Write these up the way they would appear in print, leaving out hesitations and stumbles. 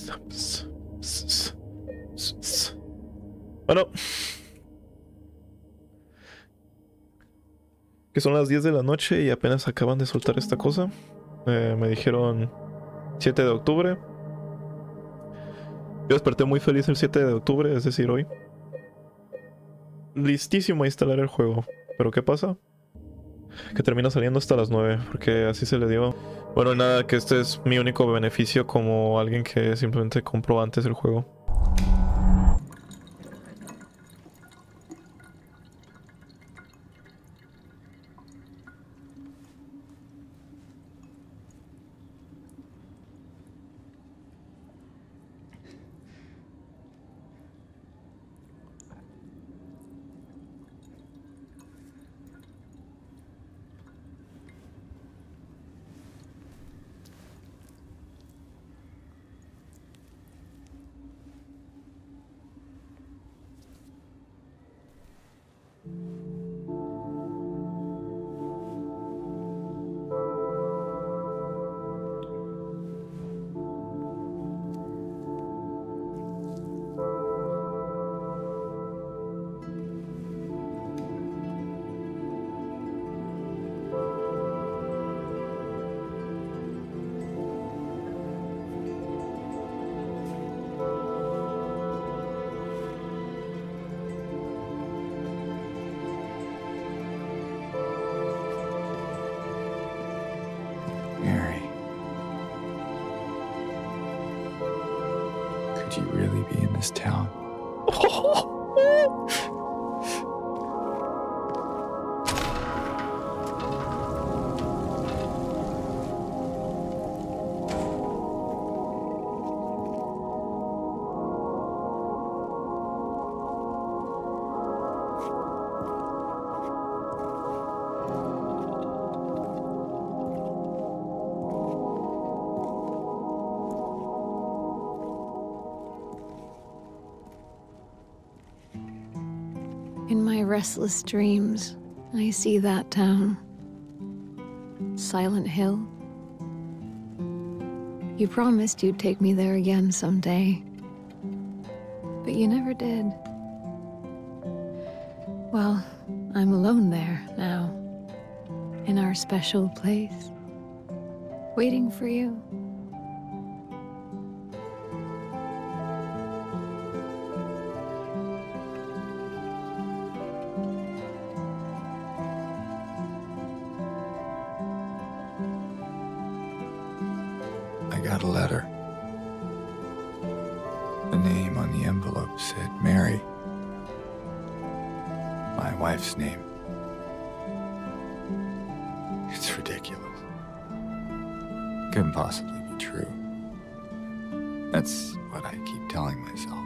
Bueno, que son las 10 de la noche y apenas acaban de soltar esta cosa. Me dijeron 7 de octubre. Yo desperté muy feliz el 7 de octubre, es decir, hoy. Listísimo a instalar el juego. Pero ¿qué pasa? Que termina saliendo hasta las 9, porque así se le dio. Bueno, nada, que este es mi único beneficio como alguien que simplemente compró antes el juego. Mary, could you really be in this town? In my restless dreams, I see that town. Silent Hill. You promised you'd take me there again someday. But you never did. Well, I'm alone there now. In our special place. Waiting for you. I got a letter. The name on the envelope said Mary. My wife's name. It's ridiculous. Couldn't possibly be true. That's what I keep telling myself.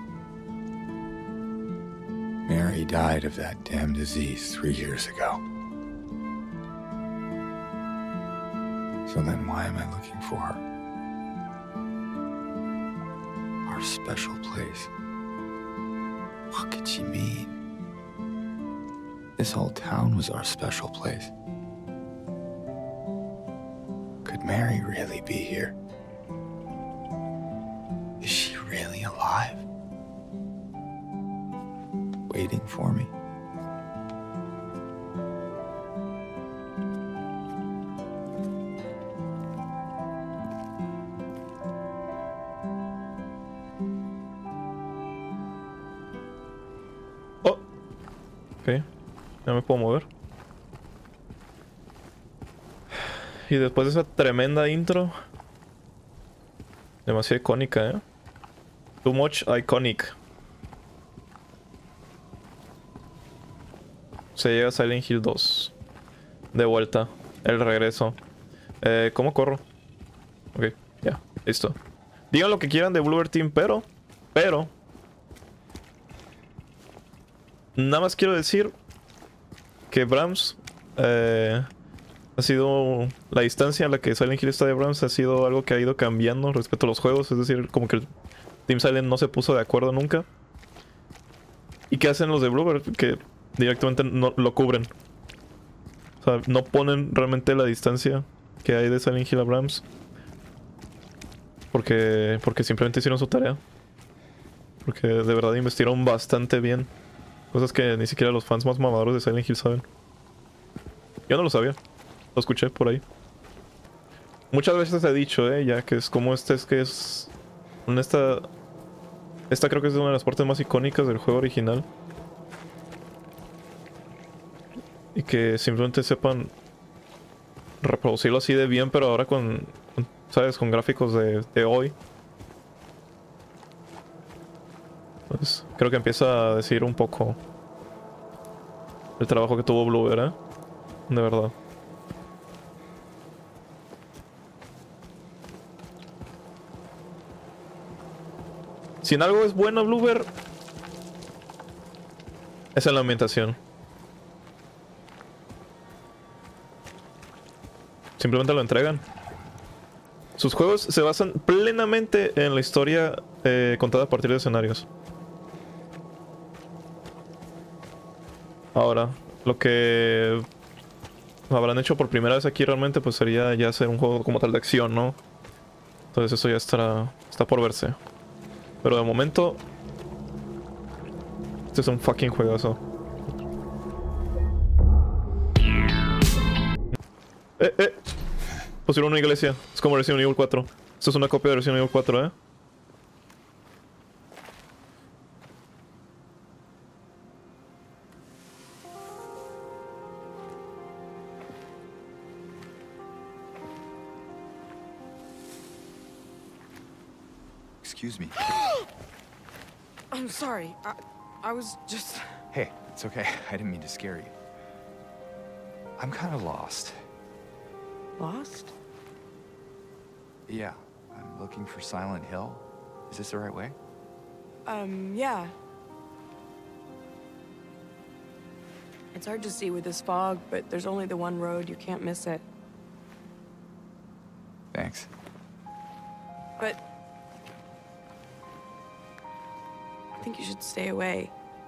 Mary died of that damn disease 3 years ago. So then why am I looking for her? Our special place. What could she mean? This whole town was our special place. Could Mary really be here? Is she really alive? Waiting for me? Oh, ok, ya me puedo mover. Y después de esa tremenda intro, demasiado icónica, ¿eh? Too much iconic. Se llega a Silent Hill 2. De vuelta. El regreso. ¿Cómo corro? Ok, ya, listo. Digan lo que quieran de Bloober Team, pero nada más quiero decir que Brahms ha sido la distancia a la que Silent Hill está de Brahms ha sido algo que ha ido cambiando respecto a los juegos. Es decir, como que el Team Silent no se puso de acuerdo nunca. ¿Y qué hacen los de Bloober? Que directamente no lo cubren. O sea, no ponen realmente la distancia que hay de Silent Hill a Brahms. Porque simplemente hicieron su tarea. Porque de verdad investigaron bastante bien. Cosas que ni siquiera los fans más mamadores de Silent Hill saben. Yo no lo sabía. Lo escuché por ahí. Muchas veces he dicho, ya que es como esta creo que es una de las partes más icónicas del juego original. Y que simplemente sepan reproducirlo así de bien, pero ahora ¿sabes? Con gráficos de hoy. Pues creo que empieza a decir un poco el trabajo que tuvo Bloober, de verdad. Si en algo es bueno Bloober, es en la ambientación. Simplemente lo entregan. Sus juegos se basan plenamente en la historia contada a partir de escenarios. Ahora, lo que habrán hecho por primera vez aquí realmente pues sería ya hacer un juego como tal de acción, ¿no? Entonces eso ya está por verse. Pero de momento, este es un fucking juegazo. Pusieron una iglesia. Es como Resident Evil 4. Esto es una copia de Resident Evil 4, Excuse me. I'm sorry. I was just... Hey, it's okay. I didn't mean to scare you. I'm kind of lost. Lost? Yeah, I'm looking for Silent Hill. Is this the right way? Yeah. It's hard to see with this fog, but there's only the one road. You can't miss it. Thanks. But... I think you should stay away.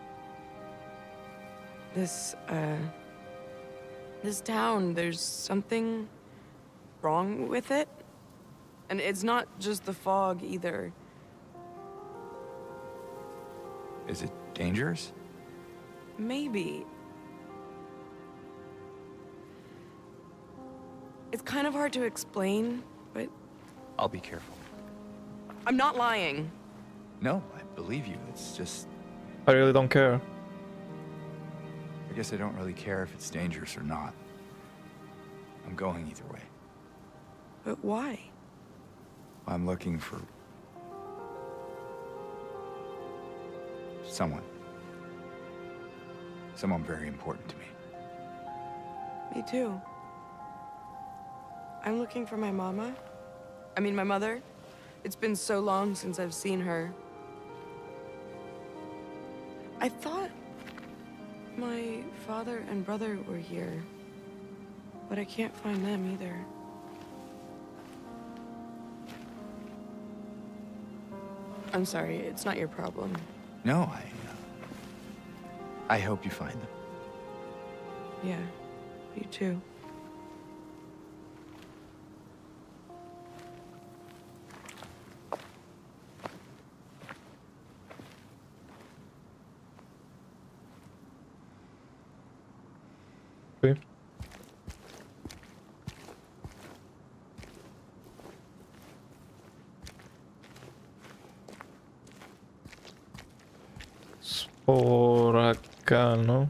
This town, there's something wrong with it. And it's not just the fog, either. Is it dangerous? Maybe. It's kind of hard to explain, but... I'll be careful. I'm not lying. No, I believe you. It's just... I really don't care. I guess I don't really care if it's dangerous or not. I'm going either way. But why? I'm looking for... someone. Someone very important to me. Me too. I'm looking for my mama. I mean, my mother. It's been so long since I've seen her. I thought my father and brother were here, but I can't find them either. I'm sorry, it's not your problem. No, I hope you find them. Yeah, you too. Sí. Es por acá, ¿no?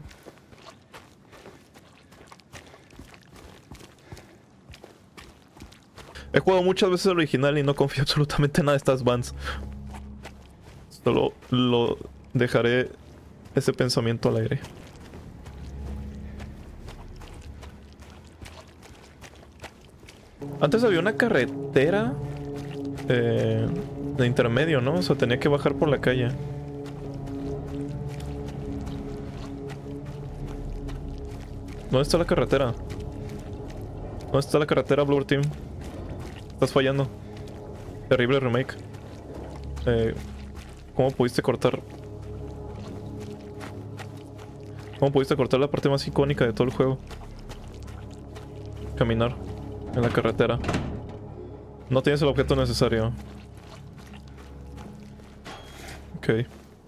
He jugado muchas veces el original y no confío absolutamente en nada de estas bands. Solo lo dejaré ese pensamiento al aire. Antes había una carretera de intermedio, ¿no? O sea, tenía que bajar por la calle. ¿Dónde está la carretera? ¿Dónde está la carretera, Blur Team? Estás fallando. Terrible remake. ¿Cómo pudiste cortar? ¿Cómo pudiste cortar la parte más icónica de todo el juego? Caminar en la carretera. No tienes el objeto necesario. Ok.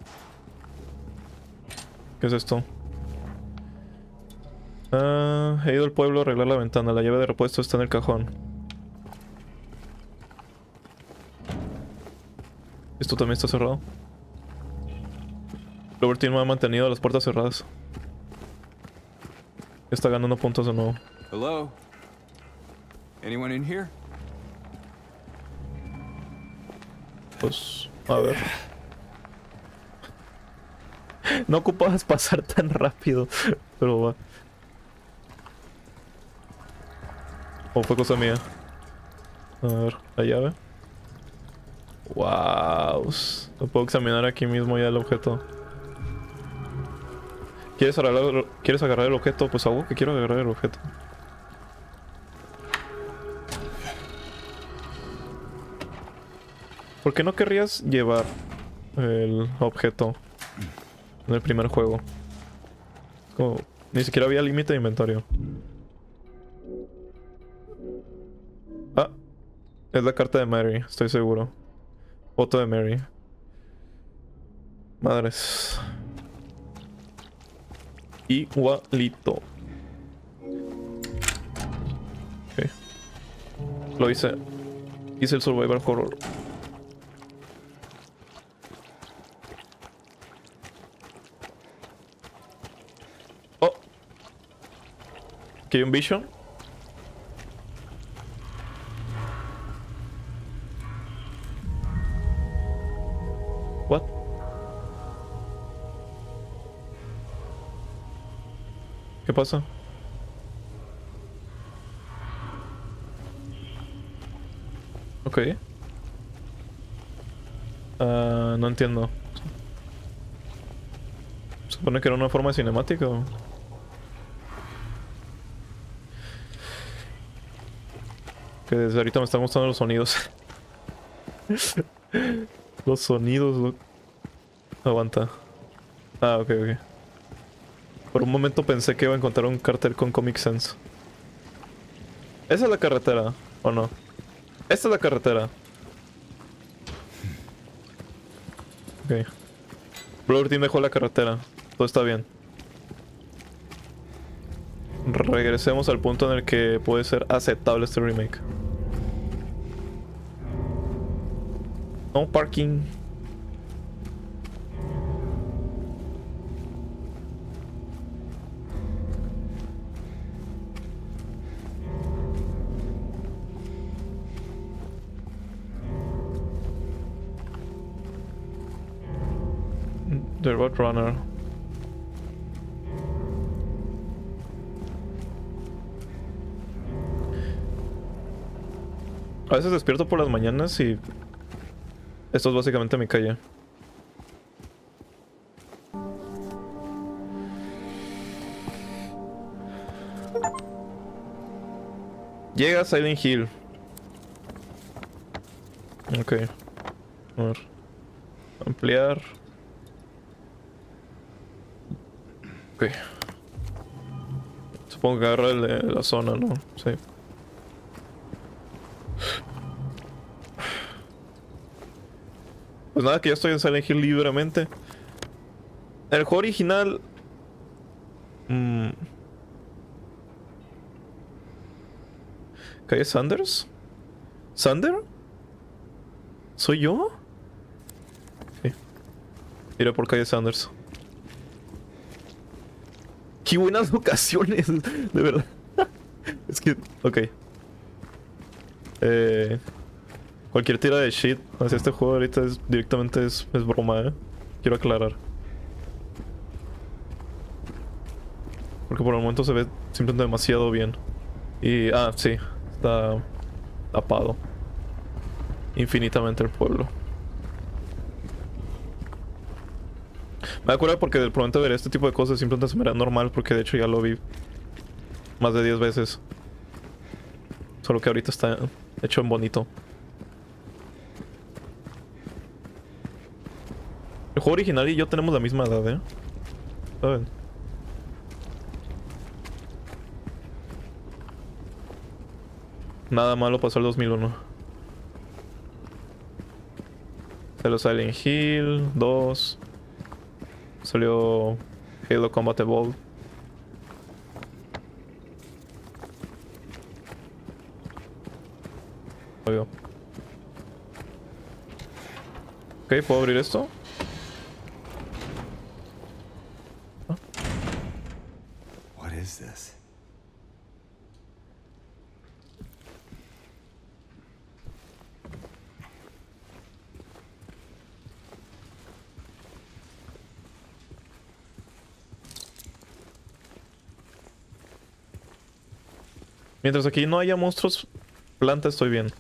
¿Qué es esto? Ah, he ido al pueblo a arreglar la ventana. La llave de repuesto está en el cajón. Esto también está cerrado. Robertine me ha mantenido las puertas cerradas. Está ganando puntos de nuevo. Hello? Anyone in here? Pues, a ver. No ocupabas pasar tan rápido, pero va. O fue cosa mía. A ver, la llave. Wow. Lo puedo examinar aquí mismo ya el objeto. ¿Quieres agarrar el objeto? Pues hago que quiero agarrar el objeto. ¿Por qué no querrías llevar el objeto en el primer juego? Como, ni siquiera había límite de inventario. Ah, es la carta de Mary, estoy seguro. Foto de Mary. Madres. Igualito. Ok. Lo hice. Hice el survival horror. Oh. Aquí hay un bicho. What? ¿Qué pasa? Ok. No entiendo. ¿Se supone que era una forma cinemática o...? Que desde ahorita me están gustando los sonidos. Los sonidos, aguanta. Ah, ok, ok. Por un momento pensé que iba a encontrar un cartel con Comic Sans. ¿Esa es la carretera? ¿O no? Esta es la carretera. Ok. Bloodteam dejó la carretera. Todo está bien. Regresemos al punto en el que puede ser aceptable este remake. No parking. The Roadrunner. A veces despierto por las mañanas y... esto es básicamente mi calle. Llega a Silent Hill. Ok. A ver. Ampliar. Ok. Supongo que agarra el de la zona, ¿no? Sí. Pues nada, que ya estoy en Silent Hill libremente. El juego original... ¿Calle Sanders? ¿Sander? ¿Soy yo? Sí. Iré por calle Sanders. ¡Qué buenas locaciones! De verdad. Es que... ok. Cualquier tira de shit hacia este juego ahorita es directamente es broma, Quiero aclarar. Porque por el momento se ve simplemente demasiado bien. Y... ah, sí. Está tapado infinitamente el pueblo. Me acuerdo porque del momento de ver este tipo de cosas simplemente se me era normal, porque de hecho ya lo vi más de 10 veces. Solo que ahorita está hecho en bonito. El juego original y yo tenemos la misma edad, ¿saben? Nada malo pasó el 2001. Salió Silent Hill 2. Salió Halo Combat Evolved. Obvio. Ok, ¿puedo abrir esto? What is this? Mientras aquí no haya monstruos, planta, estoy bien.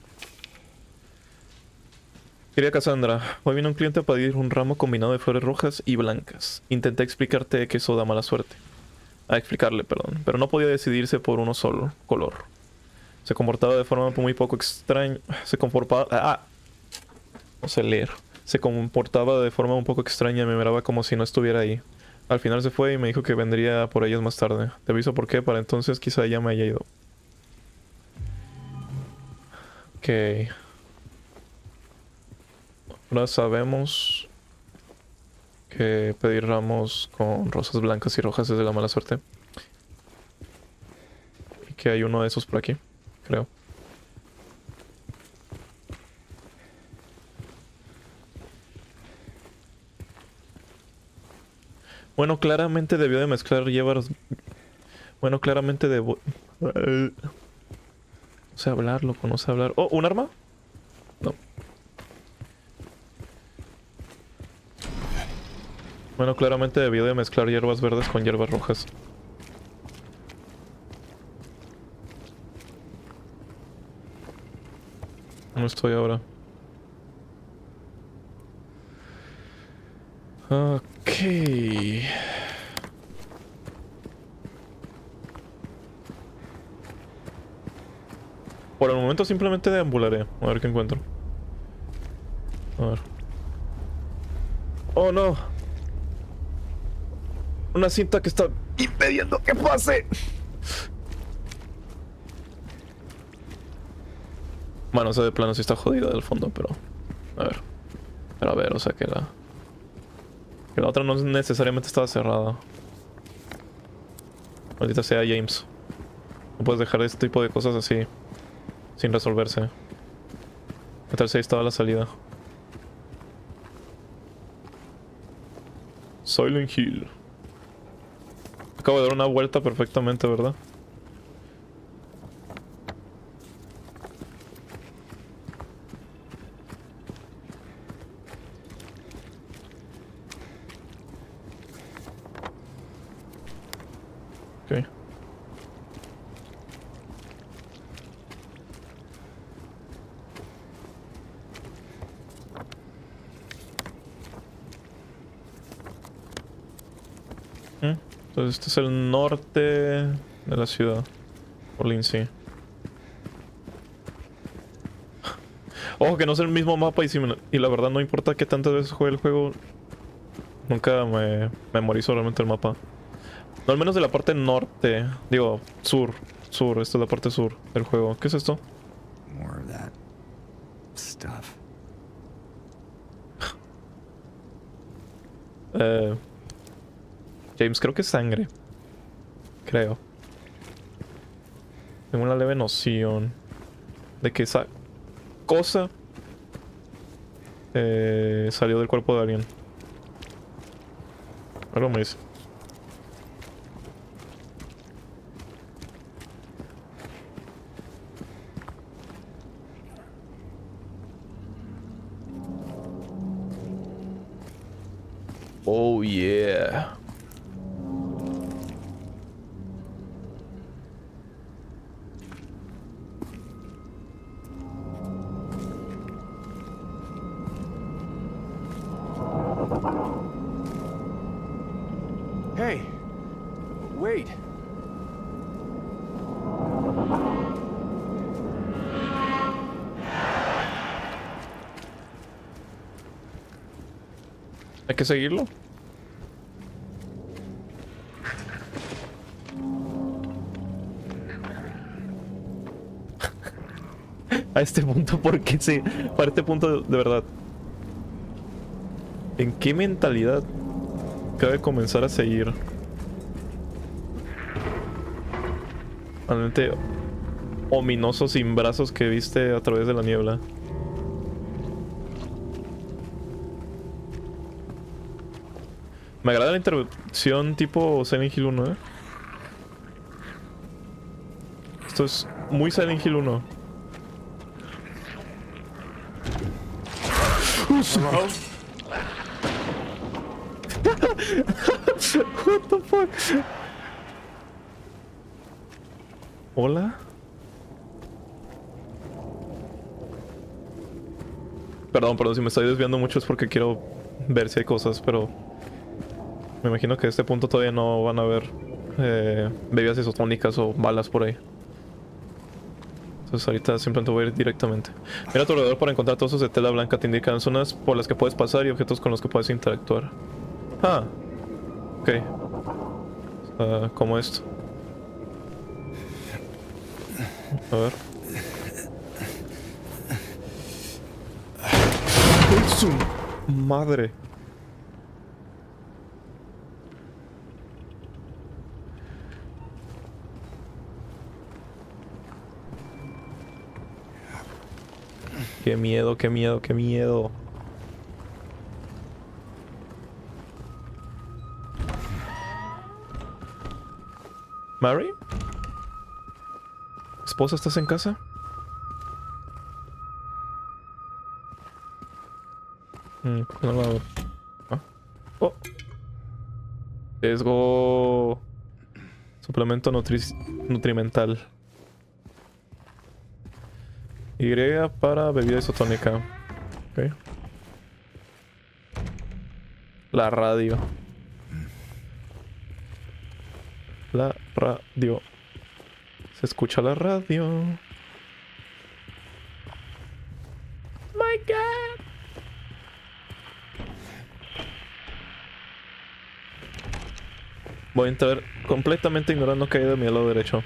Querida Cassandra, hoy vino un cliente a pedir un ramo combinado de flores rojas y blancas. Intenté explicarte que eso da mala suerte. A explicarle, perdón. Pero no podía decidirse por uno solo color. Se comportaba de forma muy poco extraña. Se comportaba... No sé leer. Se comportaba de forma un poco extraña y me miraba como si no estuviera ahí. Al final se fue y me dijo que vendría por ellas más tarde. Te aviso por qué, para entonces quizá ella me haya ido. Ok. Ahora sabemos que pedir ramos con rosas blancas y rojas es de la mala suerte. Y que hay uno de esos por aquí, creo. Bueno, claramente debió de mezclar hierbas. Bueno, claramente debo... No sé hablar, loco, no sé hablar. Oh, ¿un arma? No. Bueno, claramente debió de mezclar hierbas verdes con hierbas rojas. No estoy ahora. Ok. Por el momento simplemente deambularé. A ver qué encuentro. A ver. ¡Oh, no! Una cinta que está impidiendo que pase. Bueno, o sea, de plano sí está jodida del fondo, pero... A ver. Pero a ver, o sea que la... Que la otra no necesariamente estaba cerrada. Maldita sea, James. No puedes dejar este tipo de cosas así. Sin resolverse. ¿Qué tal si ahí estaba la salida? Silent Hill. Acabo de dar una vuelta perfectamente, ¿verdad? Ok. Entonces este es el norte de la ciudad. Por Lindsay. Ojo que no es el mismo mapa y la verdad no importa que tantas veces juegue el juego. Nunca me memorizo realmente el mapa. No, al menos de la parte norte. Digo, sur. Sur, esta es la parte sur del juego. ¿Qué es esto? More of that stuff. James, creo que es sangre. Creo. Tengo una leve noción de que esa cosa salió del cuerpo de alguien. Algo me dice. Oh yeah. Hey, wait. Hay que seguirlo. A este punto, porque sí. Para este punto, de verdad. ¿En qué mentalidad cabe comenzar a seguir? Realmente ominoso sin brazos que viste a través de la niebla. Me agrada la interrupción tipo Silent Hill 1, ¿eh? Esto es muy Silent Hill 1. Hello? What the fuck? Hola. Perdón, si me estoy desviando mucho es porque quiero ver si hay cosas, pero me imagino que a este punto todavía no van a haber bebidas isotónicas o balas por ahí. Entonces ahorita simplemente voy a ir directamente. Mira a tu alrededor para encontrar trozos de tela blanca. Te indican zonas por las que puedes pasar y objetos con los que puedes interactuar. Ah. Ok. Como esto. A ver. ¡Ay, su madre! Qué miedo, qué miedo, qué miedo. ¿Mary? ¿Esposa, estás en casa? No la veo. ¿Ah? Oh. Riesgo. Suplemento nutrimental. Y para bebida isotónica. Ok. La radio. La radio. Se escucha la radio. My God. Voy a entrar completamente ignorando que hay de mi lado derecho.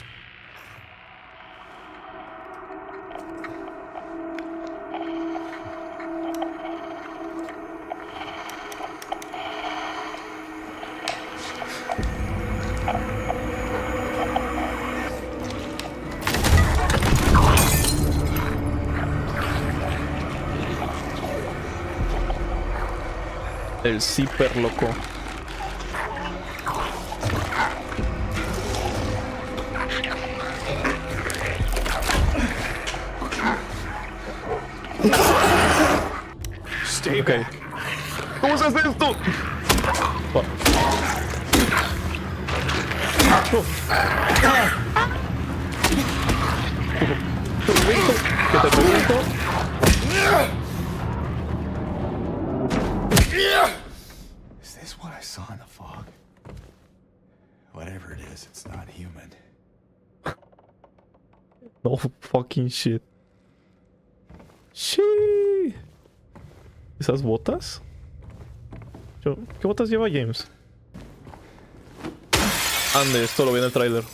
El zipper loco. Ok. ¿Cómo se hace esto? Oh. ¿Qué te pregunto? Is this what I saw in the fog? Whatever it is, it's not human. No fucking shit. Shit. ¿Esas botas? ¿Qué botas lleva James? Ande, esto lo vi en el tráiler.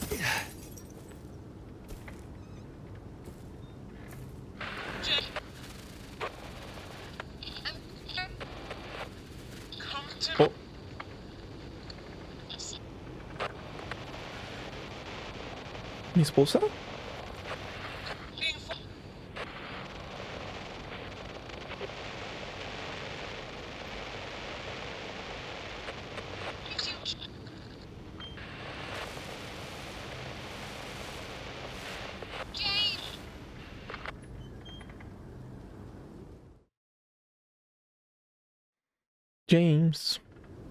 Oh. ¿Mi esposa? James.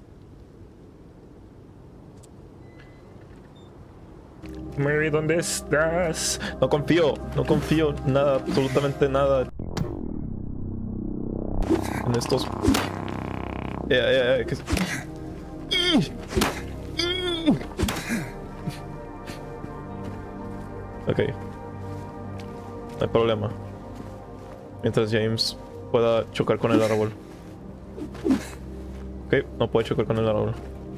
Mary, ¿dónde estás? No confío nada, absolutamente nada en estos. Ok. No hay problema. Mientras James pueda chocar con el árbol. Ok, no puede chocar con el árbol.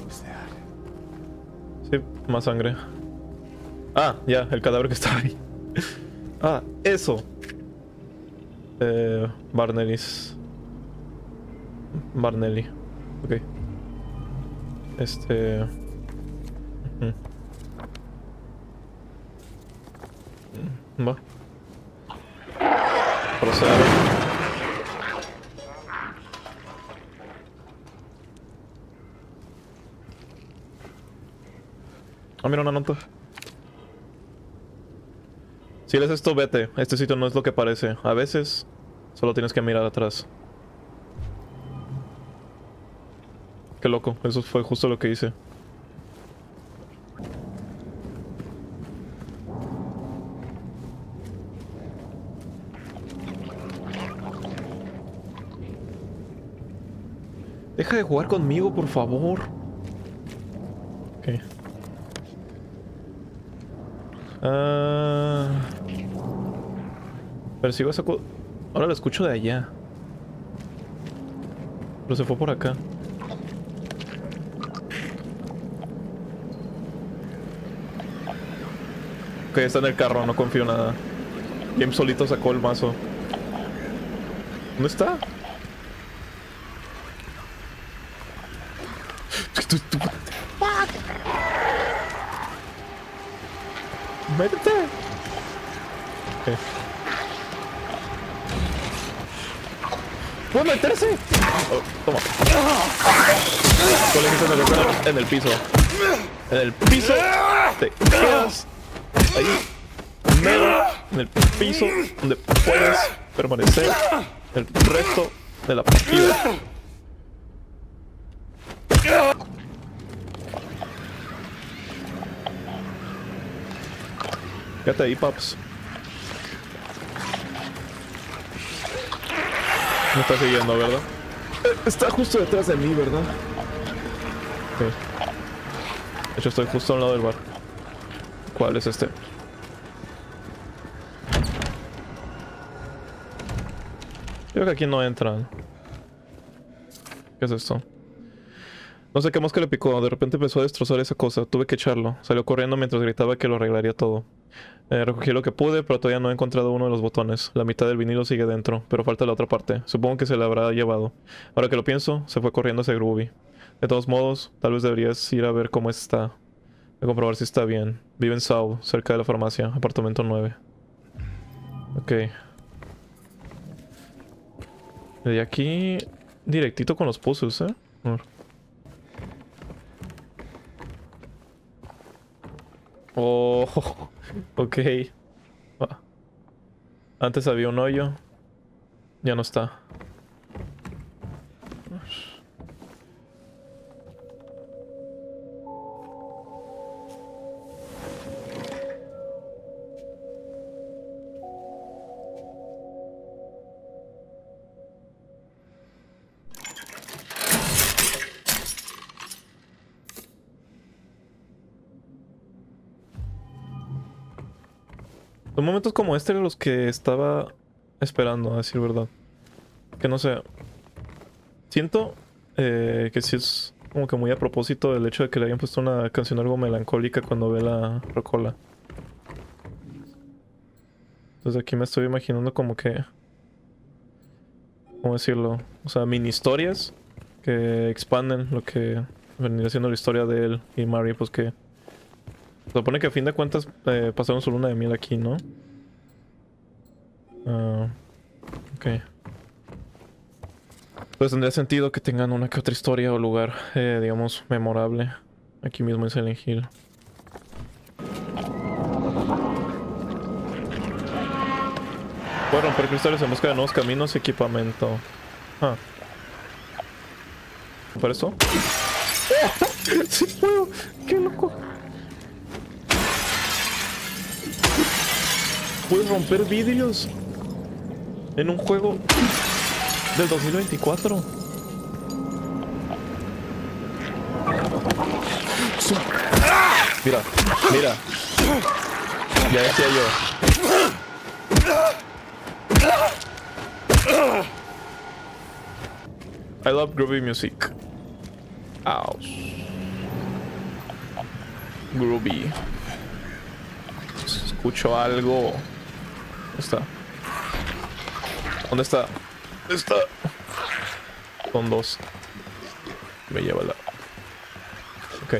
Sí, más sangre. Ah, ya, el cadáver que estaba ahí. Ah, eso. Barneris. Barnelli. Ok. Va. Proceder. Ah, mira una nota. Si lees esto, vete. Este sitio no es lo que parece. A veces solo tienes que mirar atrás. Qué loco. Eso fue justo lo que hice. Deja de jugar conmigo, por favor. Ok. Persigo esa cosa. Ahora lo escucho de allá. Pero se fue por acá. Ok, está en el carro, no confío nada. James solito sacó el mazo. ¿Dónde está? ¡Métete! Okay. ¡Puede meterse! Oh, toma. En el piso. En el piso. Te quedas ahí. En el piso. Donde puedes permanecer el resto de la partida. Quédate ahí, paps. Me está siguiendo, ¿verdad? Está justo detrás de mí, ¿verdad? Ok. De hecho, estoy justo al lado del bar. ¿Cuál es este? Creo que aquí no entran. ¿Qué es esto? No sé qué mosca le picó. De repente empezó a destrozar esa cosa. Tuve que echarlo. Salió corriendo mientras gritaba que lo arreglaría todo. Recogí lo que pude, pero todavía no he encontrado uno de los botones. La mitad del vinilo sigue dentro, pero falta la otra parte. Supongo que se la habrá llevado. Ahora que lo pienso, se fue corriendo hacia Groovy. De todos modos, tal vez deberías ir a ver cómo está. A comprobar si está bien. Vive en Sau, cerca de la farmacia, apartamento 9. Ok. De aquí, directito con los puzzles, ¿eh? A ver. Oh, ok. Antes había un hoyo. Ya no está. Son momentos como este eran los que estaba esperando, a decir verdad. Que no sé. Siento que sí es como que muy a propósito el hecho de que le hayan puesto una canción algo melancólica cuando ve la rocola. Entonces aquí me estoy imaginando como que... ¿cómo decirlo? O sea, mini historias que expanden lo que vendría siendo la historia de él y Mary, pues que... se supone que a fin de cuentas pasaron su luna de miel aquí, ¿no? Ok. Pues tendría sentido que tengan una que otra historia o lugar, digamos, memorable. Aquí mismo en Silent Hill. Puede romper cristales en busca de nuevos caminos y equipamiento. Ah. ¿Por eso? ¡Oh! ¡Sí puedo! ¡Qué loco! Puedes romper vidrios en un juego del 2024. Mira, mira. Ya decía yo. I love groovy music. Ouch. Groovy. Escucho algo. ¿Dónde está? ¿Dónde está? Son 2. Me lleva la... Ok.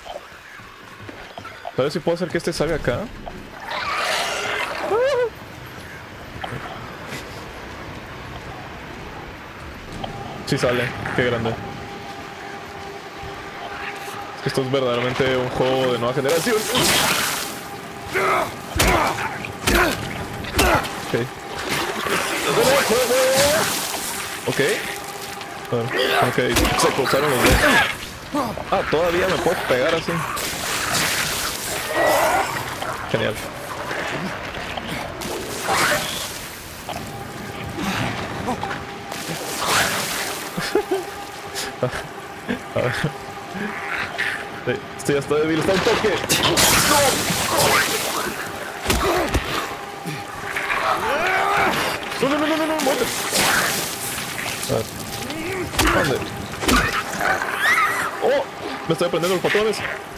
A ver si puedo hacer que este salga acá. Sí sale. Qué grande. Esto es verdaderamente un juego de nueva generación. Ok. Ok. Ok, se cruzaron los dos. Ah, todavía me puedo pegar así. Genial. A ver. Esto ya está débil, está un toque. No, no, no, no, no, no, muerte. A ver. ¿Dónde? ¡Oh! Me estoy aprendiendo los patrones.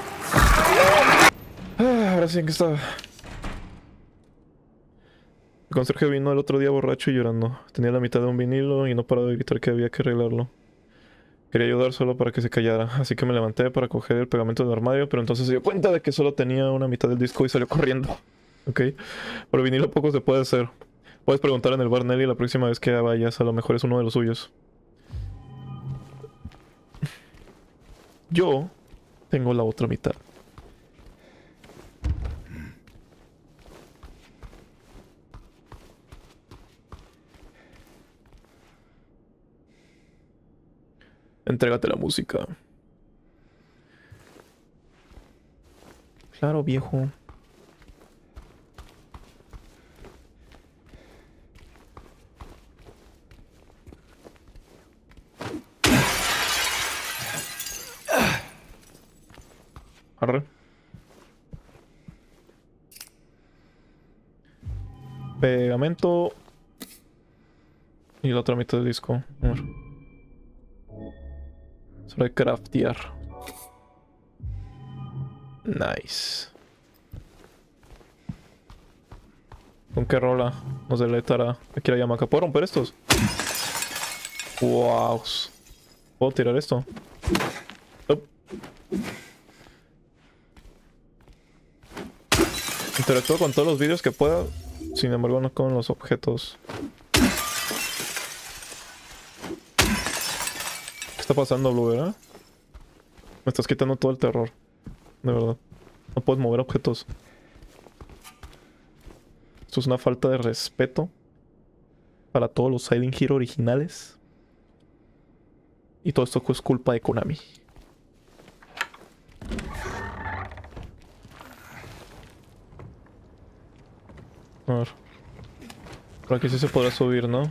Ahora sí, ¿en qué estaba? El conserje vino el otro día borracho y llorando. Tenía la mitad de un vinilo y no paraba de gritar que había que arreglarlo. Quería ayudar solo para que se callara, así que me levanté para coger el pegamento del armario, pero entonces se dio cuenta de que solo tenía una mitad del disco y salió corriendo. Ok. Por vinilo poco se puede hacer. Puedes preguntar en el bar Nelly la próxima vez que vayas, a lo mejor es uno de los suyos. Yo tengo la otra mitad. Entrégate la música. Claro, viejo. Arre. Pegamento. Y la otra mitad del disco. A ver. Solo hay que craftear. Nice. ¿Con qué rola nos deletará aquí la Yamaka? ¿Puedo romper estos? Wow. ¿Puedo tirar esto? Oh. Interactúo con todos los vídeos que pueda. Sin embargo, no con los objetos. ¿Qué está pasando, Blue, verdad? Me estás quitando todo el terror. De verdad. No puedes mover objetos. Esto es una falta de respeto para todos los Silent Hill originales. Y todo esto es culpa de Konami. A ver. Por aquí sí se podrá subir, ¿no?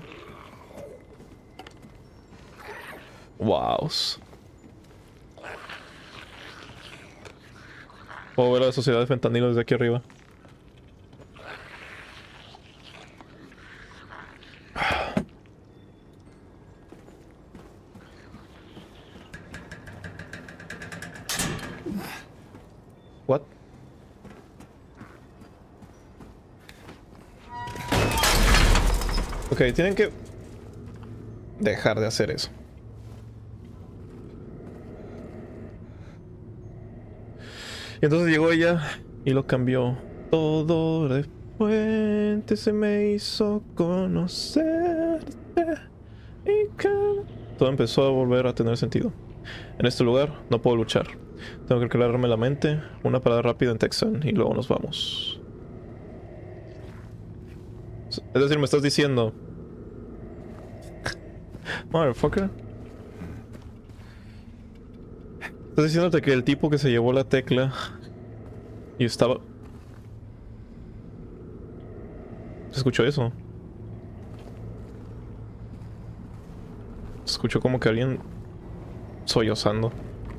Wow. Puedo ver a la sociedad de fentanilo desde aquí arriba. What? Ok, tienen que dejar de hacer eso. Y entonces llegó ella y lo cambió todo. De repente se me hizo conocerte y que... Todo empezó a volver a tener sentido. En este lugar no puedo luchar. Tengo que aclararme la mente, una parada rápida en Texan y luego nos vamos. Es decir, me estás diciendo... Motherfucker. Estás diciéndote que el tipo que se llevó la tecla y estaba... ¿Se escuchó eso? Se escuchó como que alguien sollozando.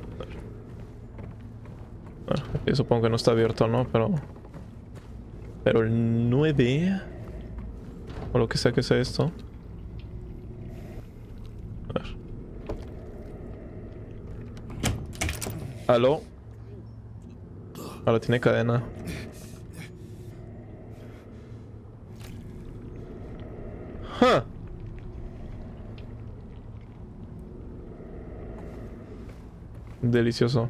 Bueno, yo supongo que no está abierto, ¿no? Pero el 9... O lo que sea esto. A ver. ¿Aló? Ahora tiene cadena. Delicioso.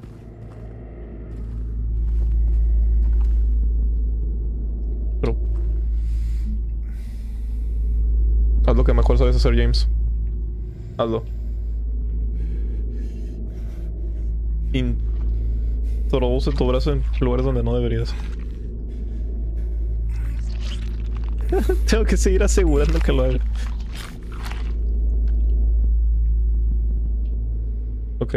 Pero... haz lo que mejor sabes hacer, James. Hazlo. Introduce tu brazo en lugares donde no deberías. Tengo que seguir asegurando que lo haga. Ok.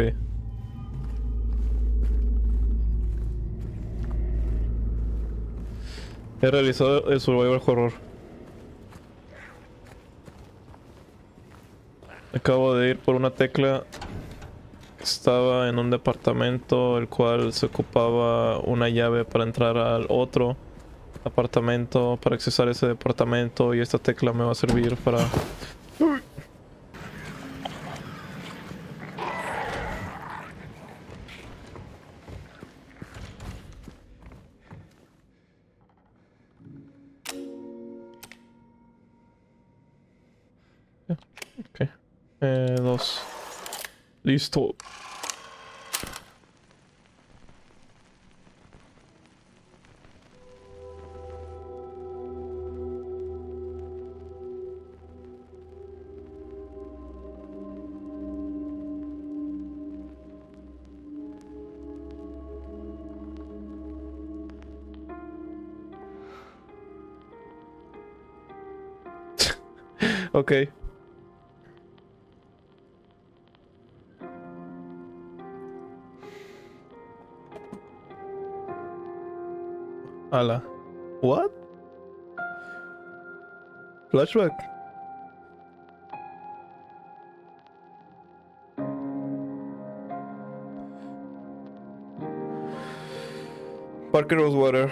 He realizado el survival horror. Acabo de ir por una tecla. Estaba en un departamento el cual se ocupaba una llave para entrar al otro apartamento, para accesar ese departamento, y esta tecla me va a servir para... Ok. 2. Listo. Ok. Ala. What? Flashback. Parker Rosewater.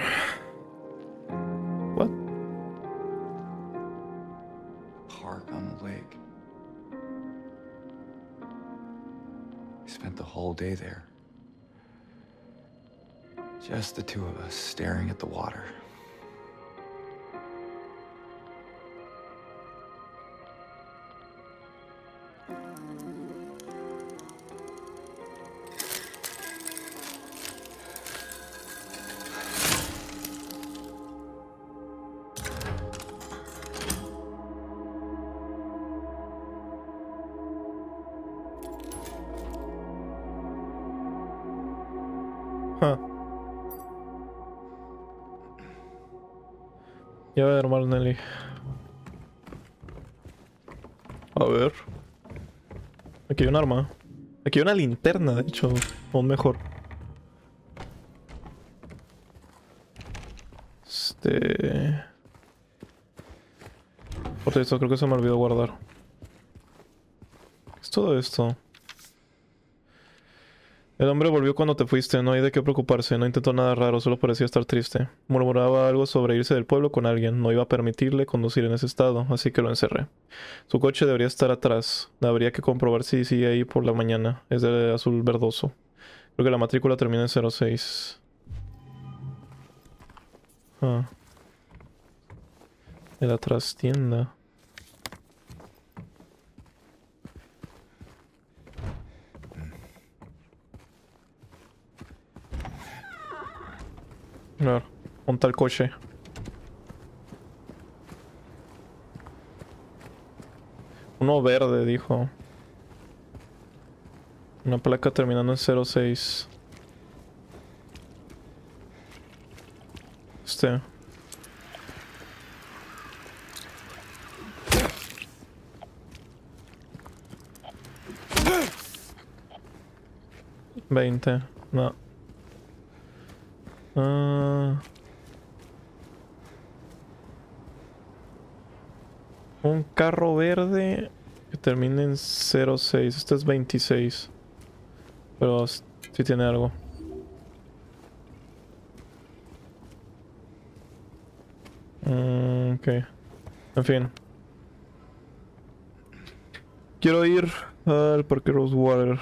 What? Park on the lake. We spent the whole day there. Just the two of us staring at the water. Huh. Llave de armar, Nelly. A ver. Aquí hay un arma. Aquí hay una linterna, de hecho. Aún mejor. Por cierto, creo que se me olvidó guardar. ¿Qué es todo esto? El hombre volvió cuando te fuiste, no hay de qué preocuparse, no intentó nada raro, solo parecía estar triste. Murmuraba algo sobre irse del pueblo con alguien, no iba a permitirle conducir en ese estado, así que lo encerré. Su coche debería estar atrás, habría que comprobar si sigue ahí por la mañana, es de azul verdoso. Creo que la matrícula termina en 06. Ah. De la trastienda. A ver, monta el coche. Uno verde, dijo. Una placa terminando en 06. Este. $20. No. Un carro verde que termina en 06. Este es 26. Pero sí tiene algo. Ok. En fin. Quiero ir al Parque Rosewater.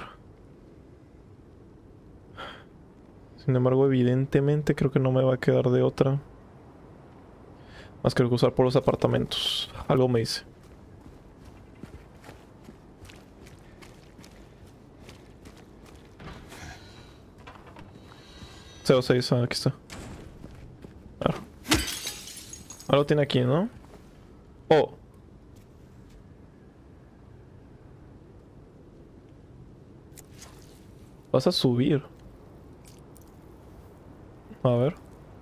Sin embargo, evidentemente creo que no me va a quedar de otra más que cruzar por los apartamentos. Algo me dice. 06, aquí está. Claro. Ahora lo tiene aquí, ¿no? Oh. Vas a subir. A ver.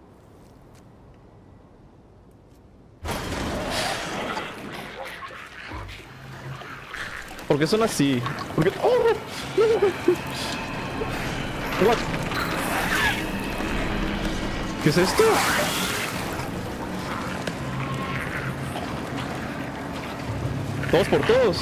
¿Por qué son así? ¿Por qué? ¡Oh! What? ¿Qué es esto? Todos por todos.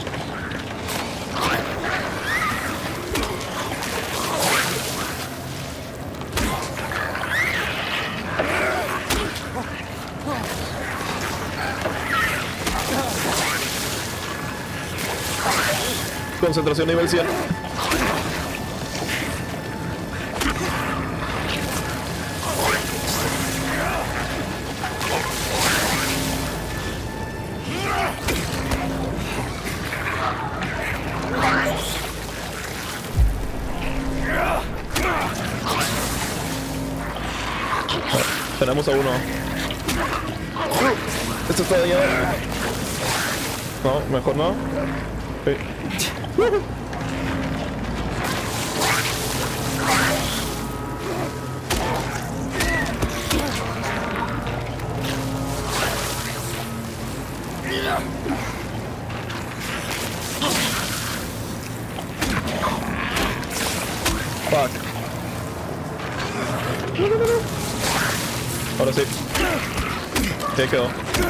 Concentración nivel 100. Tenemos a uno. Esto está dañado. No, mejor no. Sí. Fuck. Ahora sí. Ya quedó.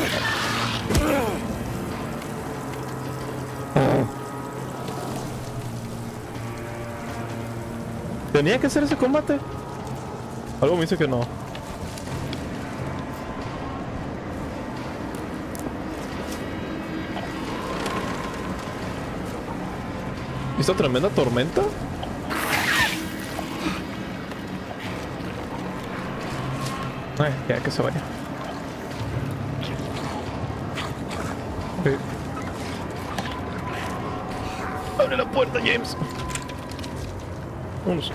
¿Tenía que hacer ese combate? Algo me dice que no. ¿Esta tremenda tormenta? Ay, ya que se vaya. Okay. Abre la puerta, James. Vámonos.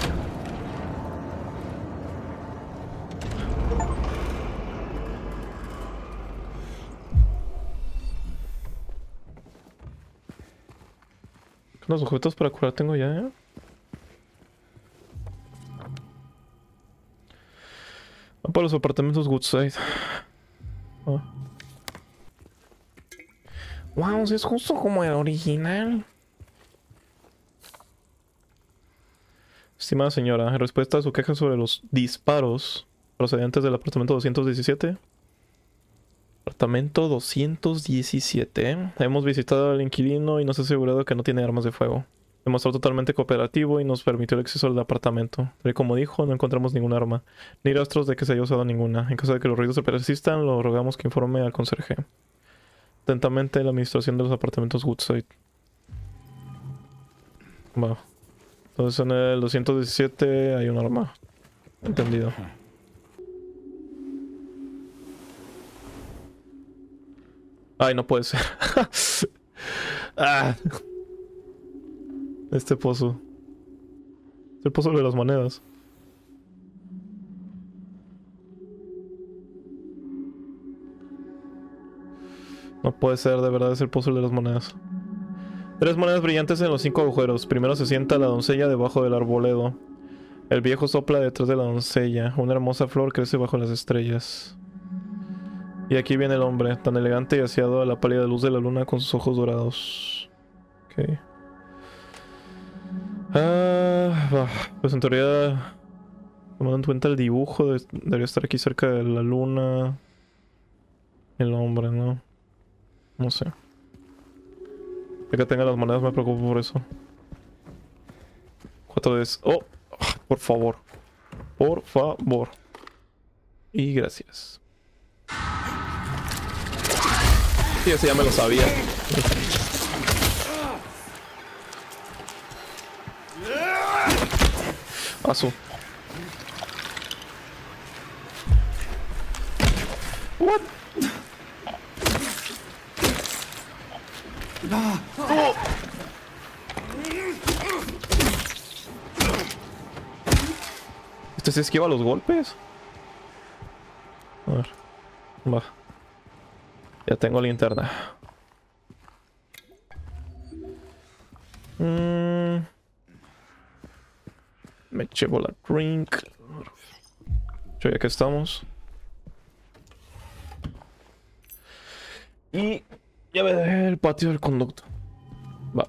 Los objetos para curar tengo ya, ¿eh? Va para los apartamentos Woodside. Oh. Wow, si es justo como el original. Estimada señora, en respuesta a su queja sobre los disparos procedentes del apartamento 217. Apartamento 217. Hemos visitado al inquilino y nos ha asegurado que no tiene armas de fuego. Demostró totalmente cooperativo y nos permitió el acceso al apartamento. Pero como dijo, no encontramos ningún arma, ni rastros de que se haya usado ninguna. En caso de que los ruidos se persistan, lo rogamos que informe al conserje. Atentamente, la administración de los apartamentos Woodside. Bueno. Entonces en el 217 hay un arma. Entendido. Ay, no puede ser. Ah. Este pozo. Es el pozo de las monedas. No puede ser, de verdad es el pozo de las monedas. 3 monedas brillantes en los 5 agujeros. Primero se sienta la doncella debajo del arboledo. El viejo sopla detrás de la doncella. Una hermosa flor crece bajo las estrellas. Y aquí viene el hombre, tan elegante y aseado a la pálida luz de la luna con sus ojos dorados. Ok. Pues en teoría, tomando en cuenta el dibujo, debería estar aquí cerca de la luna. El hombre, ¿no? No sé. Ya que tenga las monedas me preocupo por eso. 4 veces. Oh, por favor. Por favor. Y gracias. Sí, ese ya me lo sabía. Paso. What? Oh. ¿Usted se esquiva los golpes? A ver. Va. Ya tengo linterna. Me llevo la drink. Ya que estamos. Y ya ve el patio del conducto. Va.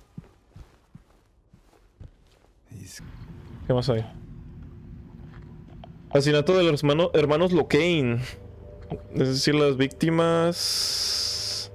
¿Qué más hay? Asesinato de los hermanos Locane. Es decir, las víctimas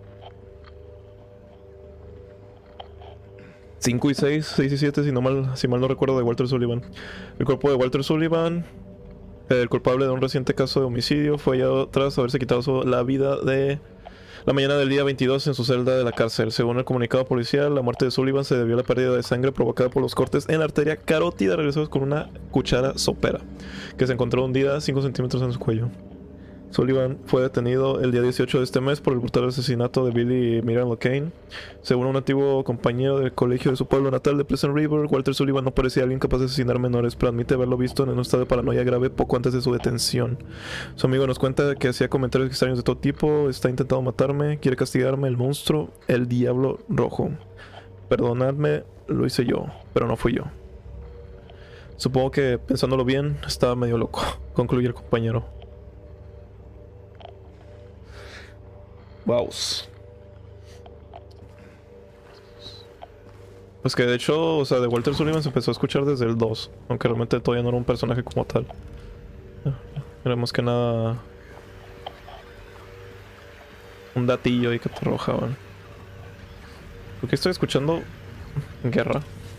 5 y 6, 6 y 7, si mal no recuerdo, de Walter Sullivan. El cuerpo de Walter Sullivan, el culpable de un reciente caso de homicidio, fue hallado tras haberse quitado la vida de la mañana del día 22 en su celda de la cárcel. Según el comunicado policial, la muerte de Sullivan se debió a la pérdida de sangre provocada por los cortes en la arteria carótida realizados con una cuchara sopera, que se encontró hundida 5 centímetros en su cuello. Sullivan fue detenido el día 18 de este mes por el brutal asesinato de Billy y Miriam Locane. Según un antiguo compañero del colegio de su pueblo natal de Pleasant River, Walter Sullivan no parecía alguien capaz de asesinar menores, pero admite haberlo visto en un estado de paranoia grave poco antes de su detención. Su amigo nos cuenta que hacía comentarios extraños de todo tipo: está intentando matarme, quiere castigarme, el monstruo, el diablo rojo. Perdonadme, lo hice yo, pero no fui yo. Supongo que, pensándolo bien, estaba medio loco, concluye el compañero. Waus. Pues que de hecho, o sea, de Walter Sullivan se empezó a escuchar desde el 2, aunque realmente todavía no era un personaje como tal. Era más que nada un datillo ahí que te arrojaban. ¿Por qué estoy escuchando guerra?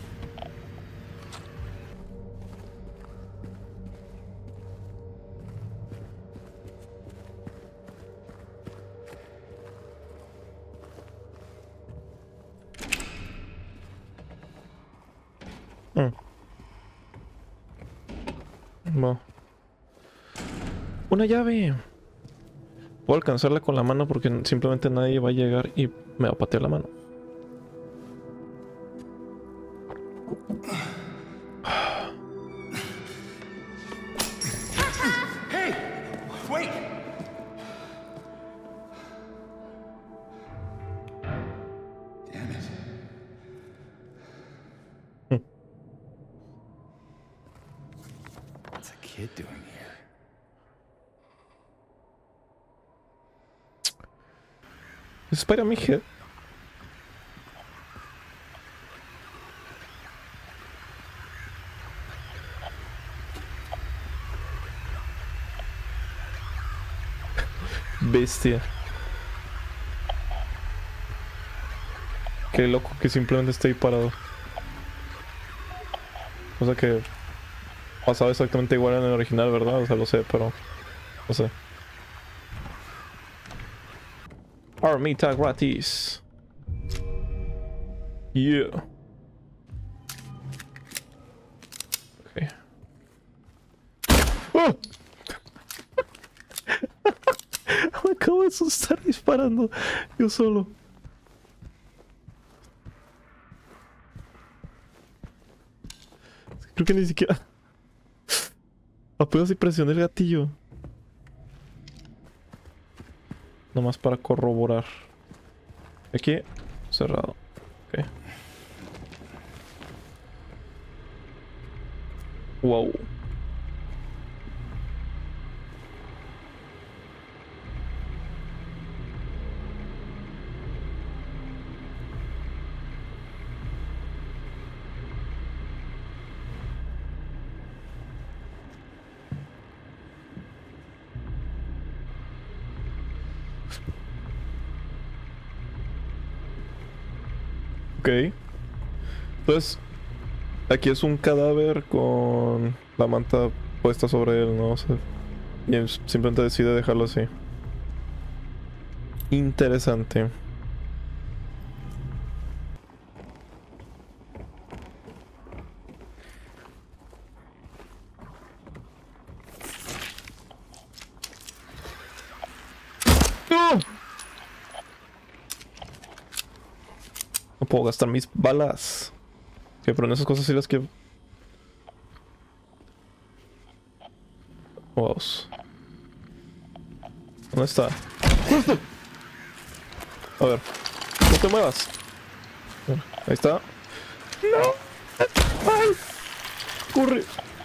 No. Una llave. Puedo alcanzarla con la mano porque simplemente nadie va a llegar y me va a patear la mano. Hey! Wait! Damn it. What's a kid doing here? Espera, mi head. Bestia. Qué loco que simplemente esté ahí parado. O sea que pasaba exactamente igual en el original, ¿verdad? O sea, lo sé, pero no sé. Armita gratis. Yeah. Okay. ¡Oh! Me acabo de asustar disparando yo solo. Creo que ni siquiera apenas si presioné el gatillo. Nomás para corroborar. Aquí, cerrado. Ok. Wow. Ok. Pues aquí es un cadáver con la manta puesta sobre él, ¿no? O sea, y él simplemente decide dejarlo así. Interesante. ¡No! No puedo gastar mis balas. Ok, pero en esas cosas sí las quiero. Vamos. ¿Dónde está? A ver. No te muevas. Ahí está. ¡No! ¡Ay! ¡Corre!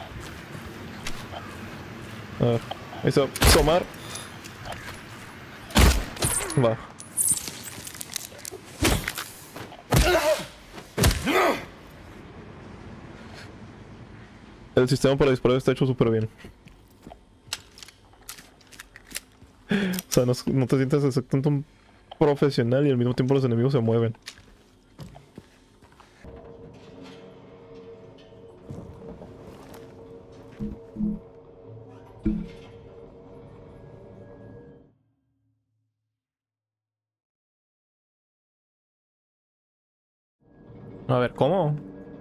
A ver. Ahí está. Tomar. Va. El sistema para disparar está hecho súper bien. O sea, no te sientes exactamente un profesional y al mismo tiempo los enemigos se mueven. A ver, ¿cómo?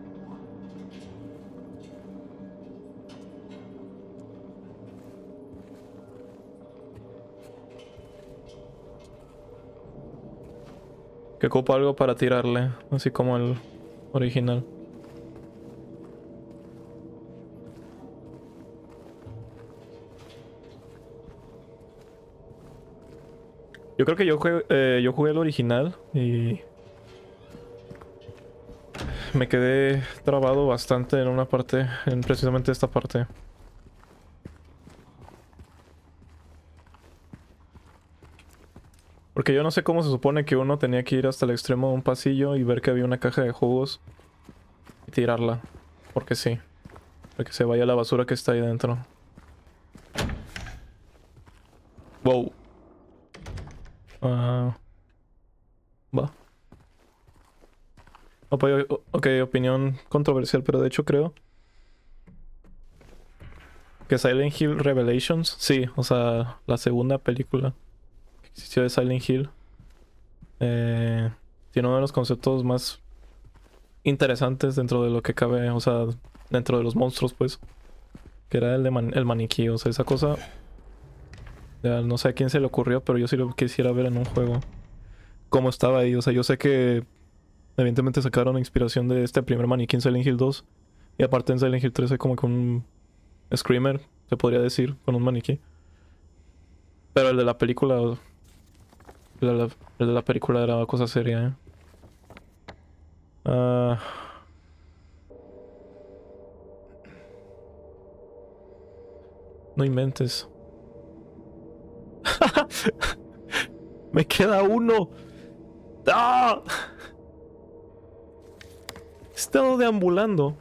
Que ocupa algo para tirarle, así como el original. Yo creo que yo jugué el original y me quedé trabado bastante en una parte, en precisamente esta parte. Porque yo no sé cómo se supone que uno tenía que ir hasta el extremo de un pasillo y ver que había una caja de jugos y tirarla. Porque sí. Para que se vaya la basura que está ahí dentro. Wow. Va. Ok, opinión controversial, pero de hecho creo que Silent Hill Revelations, sí, o sea, la segunda película que existió de Silent Hill, tiene uno de los conceptos más interesantes dentro de lo que cabe, o sea, dentro de los monstruos, pues, que era el de el maniquí, o sea, esa cosa, ya no sé a quién se le ocurrió, pero yo sí lo quisiera ver en un juego. Cómo estaba ahí, o sea, yo sé que evidentemente sacaron inspiración de este primer maniquí en Silent Hill 2. Y aparte en Silent Hill 3 hay como que un screamer, se podría decir, con un maniquí. Pero el de la película... El de la película era cosa seria, No inventes. Me queda uno. ¡Ah! He estado deambulando.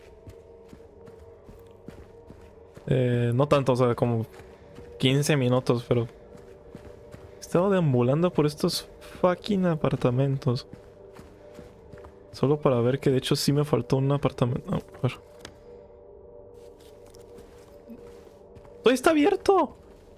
No tanto, o sea, como 15 minutos, pero... He estado deambulando por estos fucking apartamentos. Solo para ver que de hecho sí me faltó un apartamento. No, a ver. ¡Todo está abierto!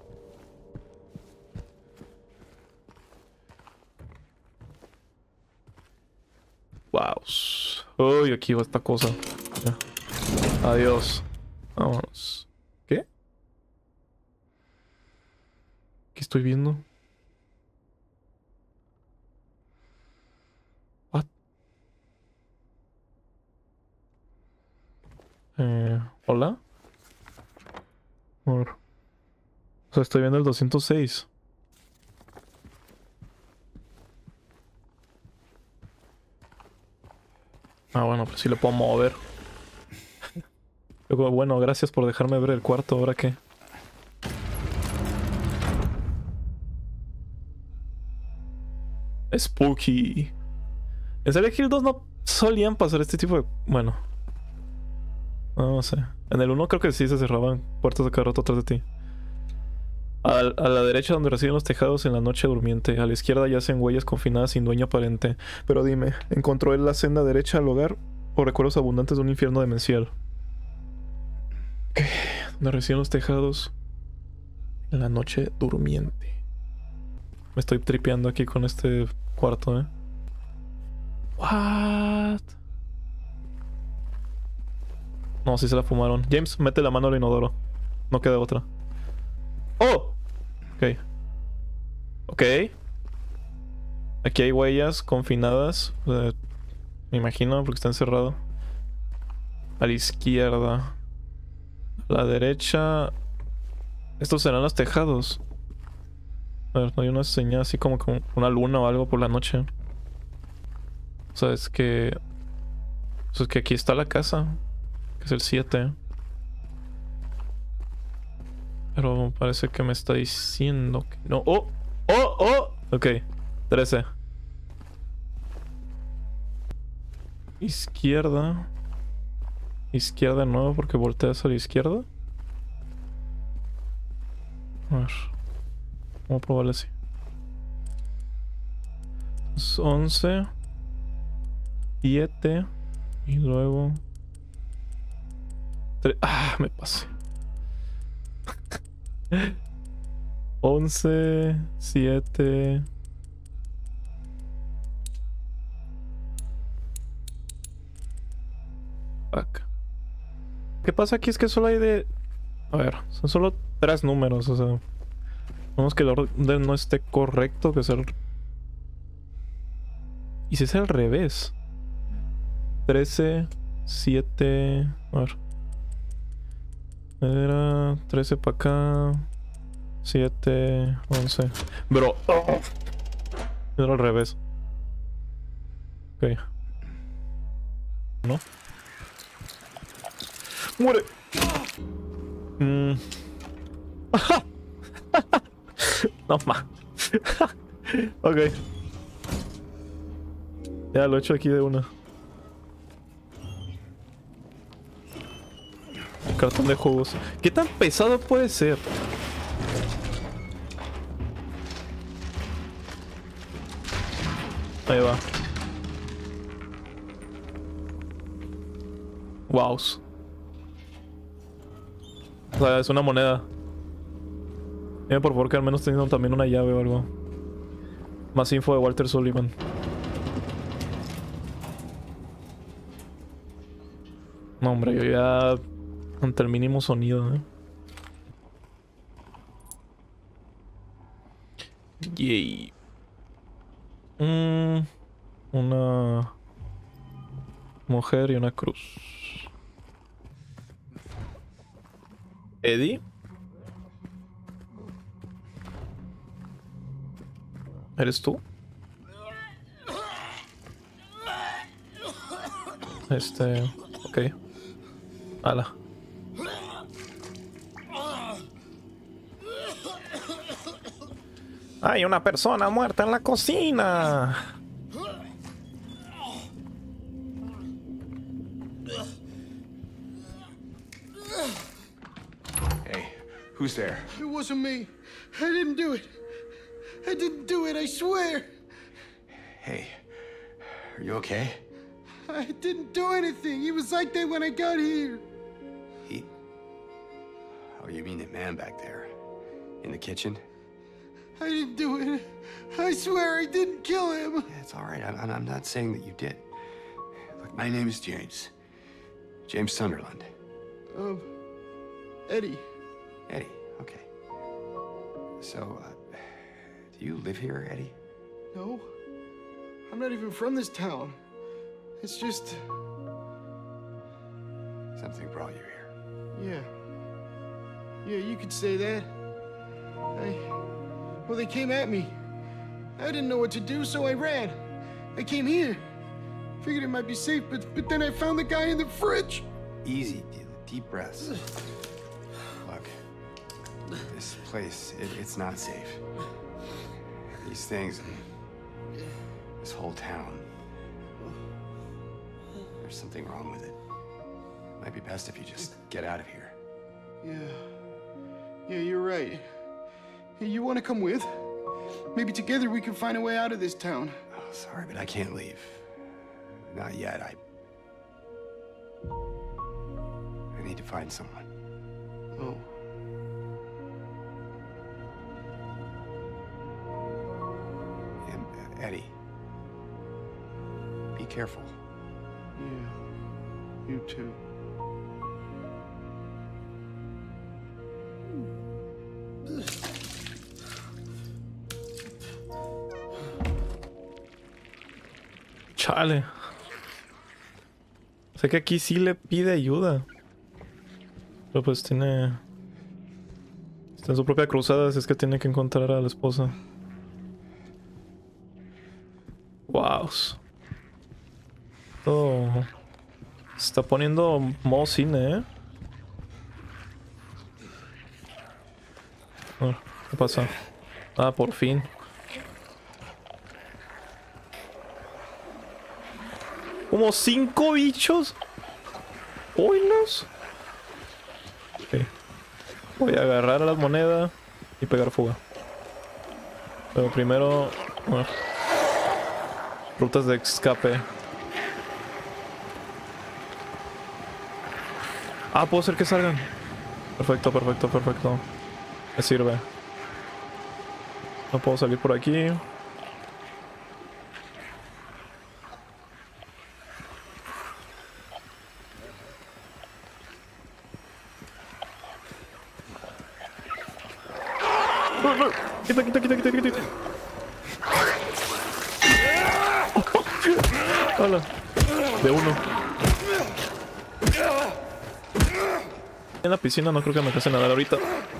Wow. Uy, aquí va esta cosa. Ya. Adiós. Vámonos. ¿Qué? ¿Qué estoy viendo? What? ¿Hola? A ver. O sea, estoy viendo el 206. Ah, bueno, pues sí lo puedo mover. Luego, bueno, gracias por dejarme ver el cuarto. ¿Ahora qué? Spooky. En Silent Hill 2 no solían pasar este tipo de... Bueno. No sé. En el 1 creo que sí se cerraban puertas de cada rato atrás de ti. A la derecha donde reciben los tejados en la noche durmiente. A la izquierda yacen huellas confinadas sin dueño aparente. Pero dime, ¿encontró él la senda derecha al hogar o recuerdos abundantes de un infierno demencial? ¿Qué? Donde reciben los tejados en la noche durmiente. Me estoy tripeando aquí con este cuarto, What? No, sí se la fumaron. James, mete la mano al inodoro. No queda otra. ¡Oh! Ok. Ok. Aquí hay huellas confinadas. Me imagino, porque está encerrado. A la izquierda. A la derecha. Estos serán los tejados. A ver, no hay una señal así como con una luna o algo por la noche. O sea, es que... O sea, es que aquí está la casa. Que es el 7. Pero parece que me está diciendo que no. ¡Oh! ¡Oh! ¡Oh! Ok. 13. Izquierda. Izquierda de nuevo porque volteas a la izquierda. A ver. Vamos a probarle así. 11. 7. Y luego... 3. ¡Ah! Me pasé. 11. 7. Fuck. ¿Qué pasa aquí? Es que solo hay de... A ver, son solo 3 números, o sea... Vamos que el orden no esté correcto, que es el... ¿Y si es al revés? 13, 7... A ver... Era 13 para acá... 7, 11... Bro... Oh. Era al revés. Ok. ¿No? ¡Muere! No más. Ok. Ya lo he hecho aquí de una. Cartón de jugos. ¿Qué tan pesado puede ser? Ahí va. Wows. O sea, es una moneda. Dime por favor que al menos tengan también una llave o algo. Más info de Walter Sullivan. No, hombre, yo ya... Ante el mínimo sonido, Yay. Una... mujer y una cruz. ¿Eddie? ¿Eres tú? Ok. Ala. Hay una persona muerta en la cocina. Hey, who's there? It wasn't me. I didn't do it. I didn't do it, I swear. Hey, are you okay? I didn't do anything. He was like that when I got here. He... Oh, you mean the man back there? In the kitchen? I didn't do it. I swear I didn't kill him. Yeah, it's all right. I'm not saying that you did. Look, my name is James. James Sunderland. Eddie. Eddie, okay. So, do you live here, Eddie? No. I'm not even from this town. It's just... Something brought you here. Yeah. Yeah, you could say that. Well, they came at me. I didn't know what to do, so I ran. I came here. Figured it might be safe, but then I found the guy in the fridge. Easy, deep breaths. Look, this place, it's not safe. These things, this whole town, there's something wrong with it. Might be best if you just get out of here. Yeah, you're right. Hey, you want to come with? Maybe together we can find a way out of this town. Oh, sorry, but I can't leave. Not yet. I need to find someone. Oh. And, Eddie, be careful. Yeah, you too. Chale. Sé que aquí sí le pide ayuda. Pero pues tiene... Está en su propia cruzada, si es que tiene que encontrar a la esposa. Wow. Todo se está poniendo modo cine, ¿eh? Oh, ¿qué pasa? Ah, por fin. Como 5 bichos. ¡Oilos! Ok. Voy a agarrar a las monedas y pegar fuga. Pero primero... bueno, rutas de escape. Ah, puedo hacer que salgan. Perfecto, perfecto, perfecto. Me sirve. No puedo salir por aquí. Quita, quita, quita, quita, quita. Hola. De uno. En la piscina no creo que me alcance a nadar ahorita.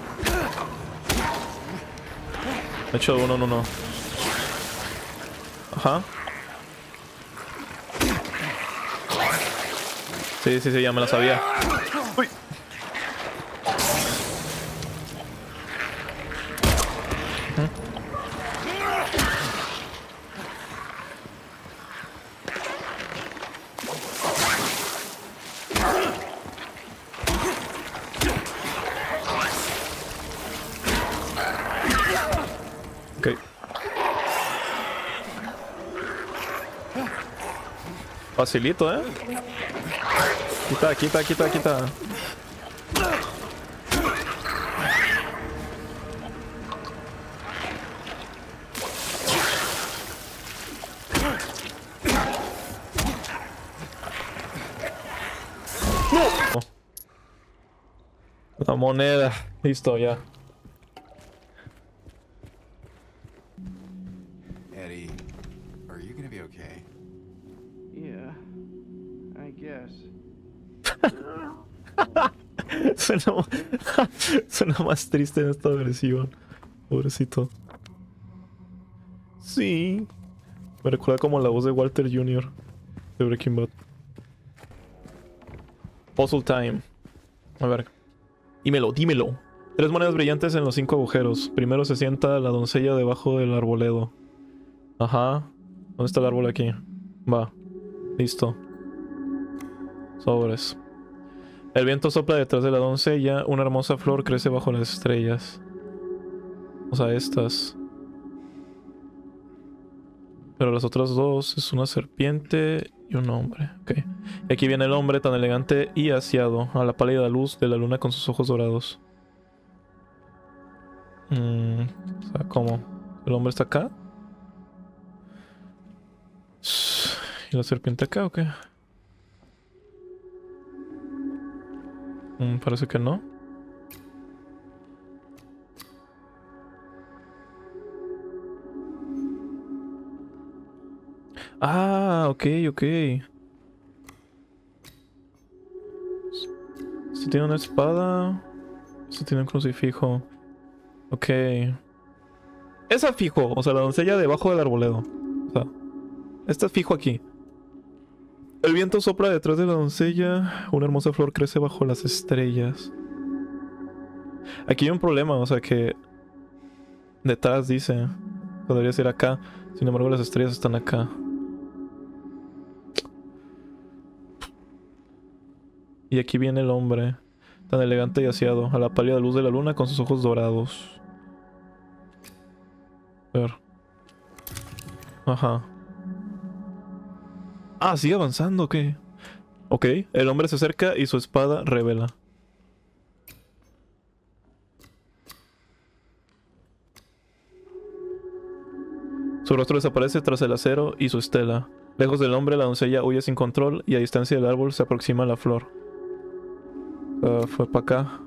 Me he hecho de uno en uno. Ajá. Sí, sí, sí, ya me la sabía. Uy. Ok. Facilito, ¿eh? Quita, quita, quita, quita. ¡No! La moneda. Listo, ya. Eddie, are you gonna be okay? Yeah, I guess. Suena, suena más triste en esta versión. Pobrecito. Sí. Me recuerda como la voz de Walter Jr. de Breaking Bad. Puzzle time. A ver. Dímelo, dímelo. 3 monedas brillantes en los 5 agujeros. Primero se sienta la doncella debajo del arboledo. Ajá. ¿Dónde está el árbol aquí? Va. Listo. Sobres. El viento sopla detrás de la doncella. Una hermosa flor crece bajo las estrellas. O sea, estas. Pero las otras dos es una serpiente y un hombre. Ok. Y aquí viene el hombre tan elegante y aseado a la pálida luz de la luna con sus ojos dorados. O sea, ¿cómo? ¿El hombre está acá? ¿Y la serpiente acá o qué? Parece que no. Ah, ok, ok. Este tiene una espada. Este tiene un crucifijo. Ok. Esa fijo, o sea, la doncella debajo del arboledo. O sea, esta fijo aquí. El viento sopla detrás de la doncella. Una hermosa flor crece bajo las estrellas. Aquí hay un problema, o sea que... detrás dice... podría ser acá. Sin embargo, las estrellas están acá. Y aquí viene el hombre, tan elegante y aseado, a la pálida luz de la luna con sus ojos dorados. A ver. Ajá. Ah, sigue avanzando, ¿qué? Ok, el hombre se acerca y su espada revela. Su rostro desaparece tras el acero y su estela. Lejos del hombre, la doncella huye sin control y a distancia del árbol se aproxima la flor. Fue para acá.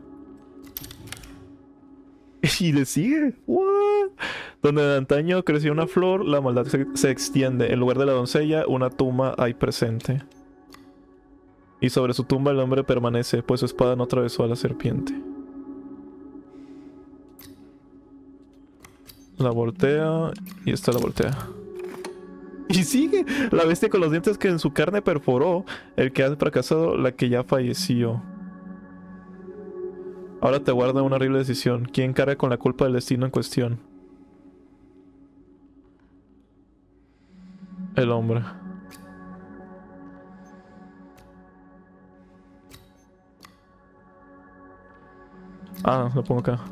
Y le sigue. What? Donde de antaño creció una flor, la maldad se extiende. En lugar de la doncella, una tumba hay presente. Y sobre su tumba el hombre permanece, pues su espada no atravesó a la serpiente. La voltea y esta la voltea. Y sigue. La bestia con los dientes que en su carne perforó. El que ha fracasado, la que ya falleció. Ahora te guarda una horrible decisión. ¿Quién carga con la culpa del destino en cuestión? El hombre. Ah, lo pongo acá.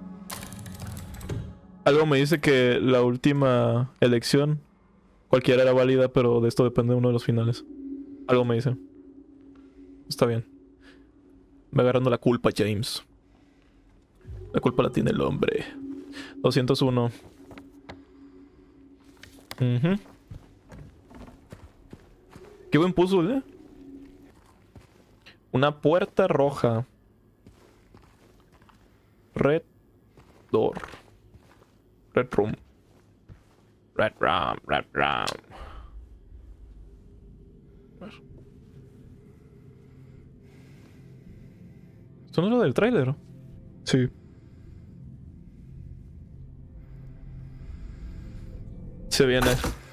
Algo me dice que la última elección, cualquiera era válida, pero de esto depende uno de los finales. Algo me dice. Está bien. Me agarrando la culpa, James. La culpa la tiene el hombre. 201. Qué buen puzzle, ¿eh? Una puerta roja. Red door. Red room. Red room. Red room. ¿Esto no es lo del tráiler? Sí. Se viene.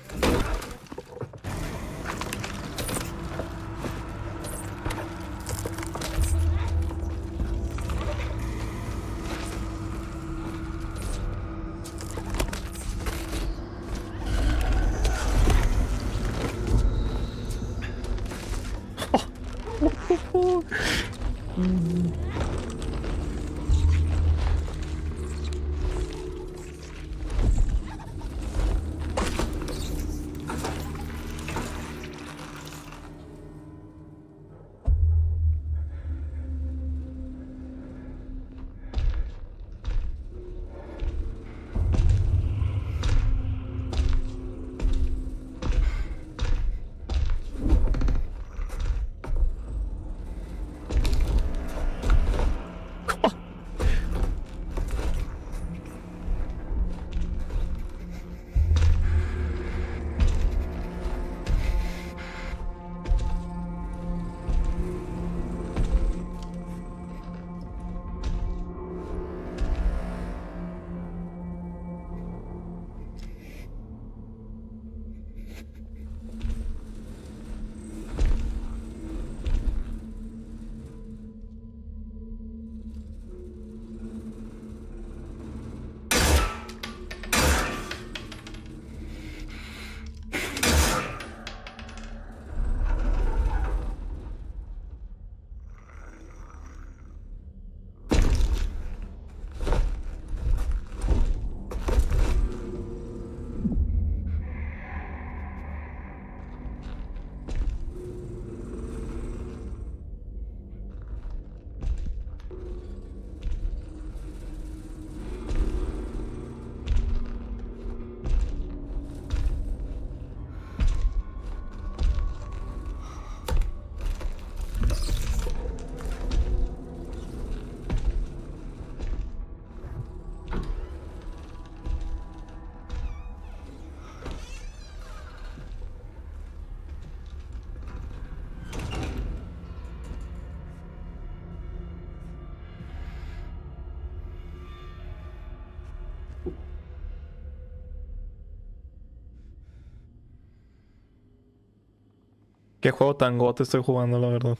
Qué juego tan gote estoy jugando, la verdad.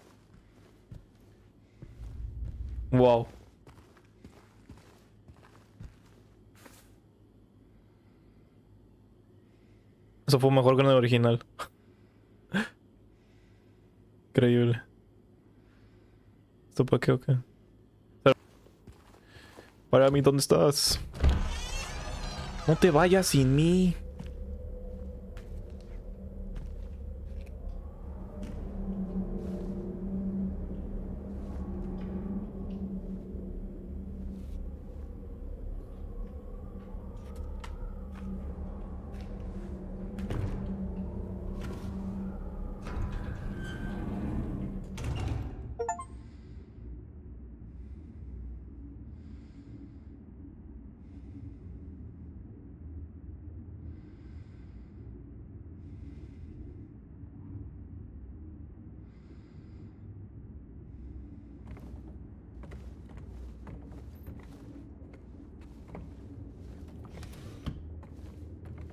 Wow. Eso fue mejor que en el original. Increíble. ¿Esto para qué o qué? Para mí, ¿dónde estás? No te vayas sin mí.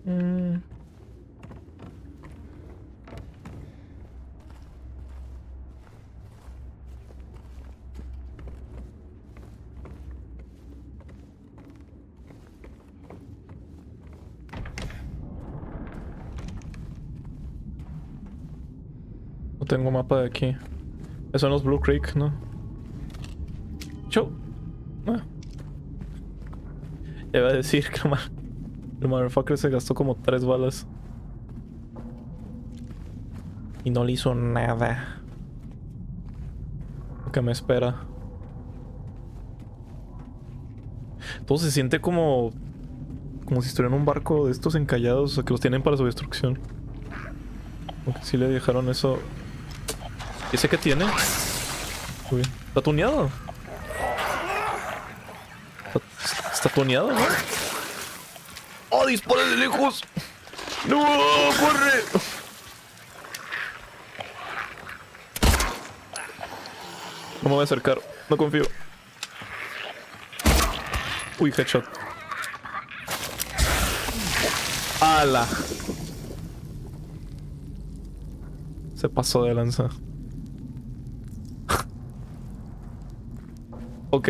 No tengo mapa de aquí. Esos son los Blue Creek, ¿no? Show. Iba a decir que el motherfucker se gastó como 3 balas. Y no le hizo nada. Lo que me espera. Todo se siente como si estuviera en un barco de estos encallados, o sea, que los tienen para su destrucción. Como que sí le dejaron eso. ¿Y ese qué tiene? Uy, está tuneado. Está tuneado, ¿no? ¡Oh, dispara de lejos! ¡No! ¡Corre! No me voy a acercar. No confío. Uy, headshot. ¡Hala! Se pasó de lanza. Ok.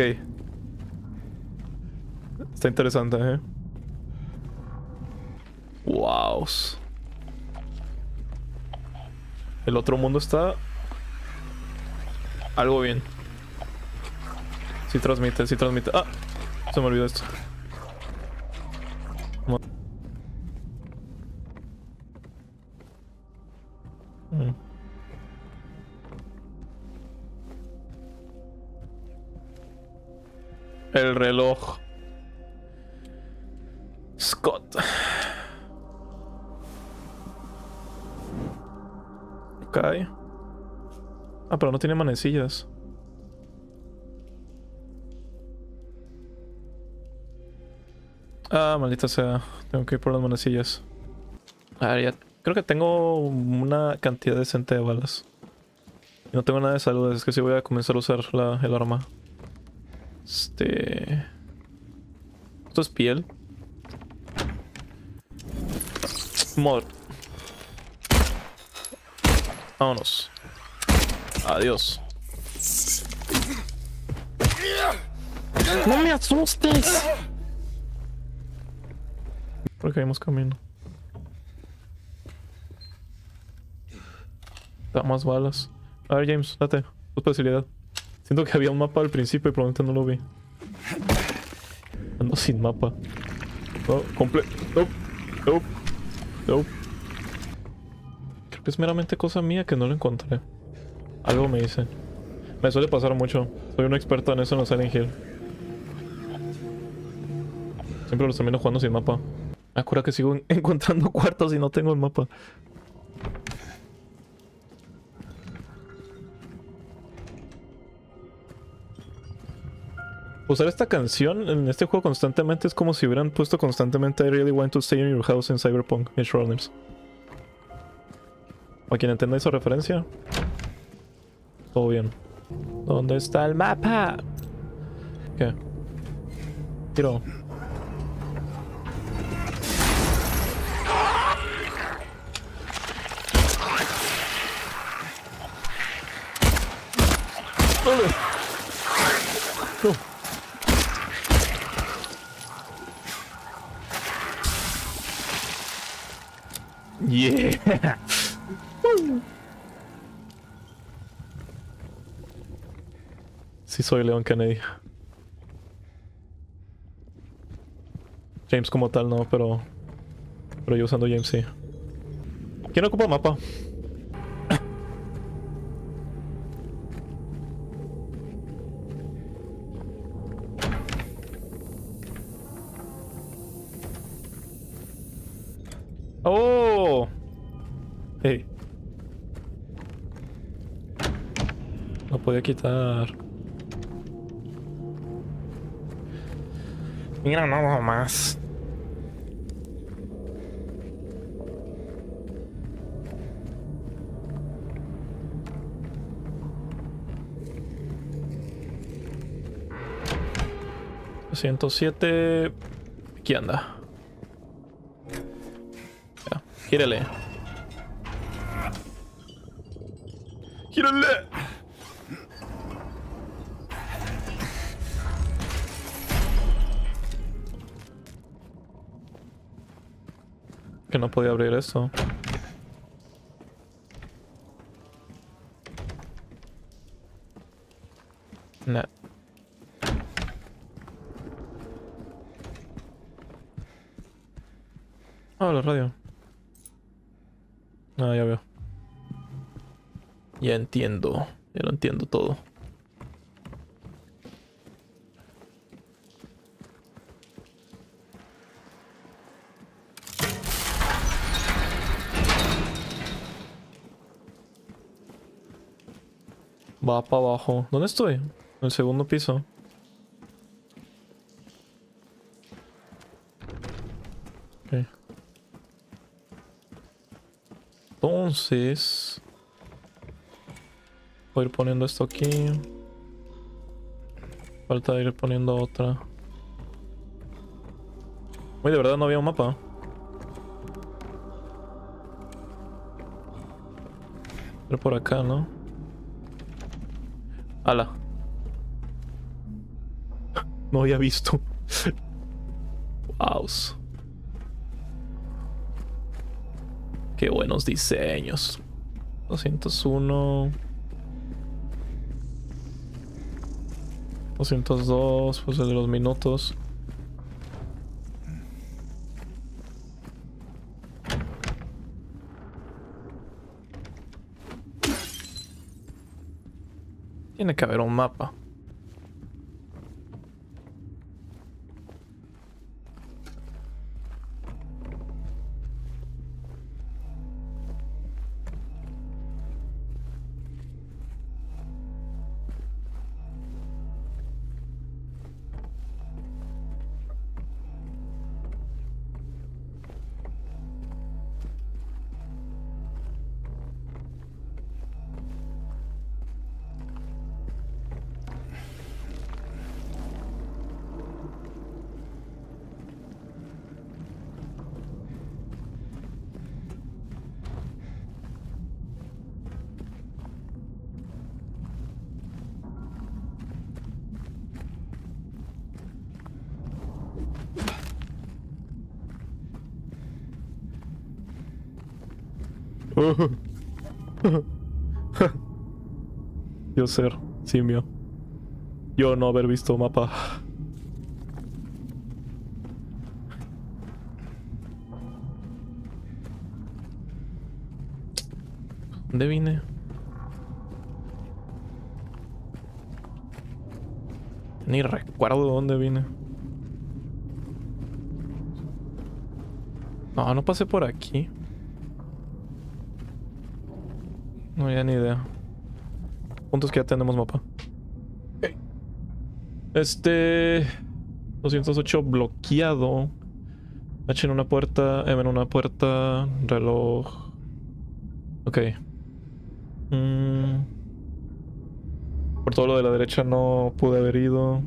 Está interesante, Wow. El otro mundo está algo bien. Sí transmite, sí transmite. Ah, se me olvidó esto. El reloj. Scott. Ok. Ah, pero no tiene manecillas. Ah, maldita sea. Tengo que ir por las manecillas. A ver, ya. Creo que tengo una cantidad decente de balas. Y no tengo nada de salud, es que sí voy a comenzar a usar el arma. Esto es piel. Mod. Vámonos. Adiós. ¡No me asustes! ¿Por qué vamos camino? Da más balas. A ver, James, date. Tu especialidad. Siento que había un mapa al principio y probablemente no lo vi. Ando sin mapa. No, Nope. Creo que es meramente cosa mía que no lo encontré. Algo me dice. Me suele pasar mucho. Soy un experto en eso en los Silent Hill. Siempre los termino jugando sin mapa. Me acuerdo que sigo encontrando cuartos y no tengo el mapa. Usar esta canción en este juego constantemente es como si hubieran puesto constantemente I really want to stay in your house en Cyberpunk Edge Runners. ¿A quien entienda esa referencia? Todo bien. ¿Dónde está el mapa? ¿Qué? Tiro. ¡Dale! ¡No! Yeah. Sí soy Leon Kennedy. James como tal no, pero yo usando James sí. ¿Quién ocupa el mapa? ¡Oh! Hey. No podía quitar. Mira, no más. $107. Aquí anda. Gírale. Gírale. Que no podía abrir eso. Nah. Ah, la radio. Ah, ya veo. Ya entiendo. Ya lo entiendo todo. Va para abajo. ¿Dónde estoy? En el segundo piso. Ok. Entonces... voy a ir poniendo esto aquí. Falta ir poniendo otra. Uy, de verdad no había un mapa. Pero por acá, ¿no? ¡Hala! No había visto. Wow. Qué buenos diseños. 201. 202, pues el de los minutos. Tiene que haber un mapa. Yo ser simio. Yo no haber visto mapa. ¿Dónde vine? Ni recuerdo dónde vine. No, no pasé por aquí. No, ya ni idea. Puntos que ya tenemos mapa. Okay. 208 bloqueado. H en una puerta, M en una puerta, reloj. Ok. Por todo lo de la derecha no pude haber ido.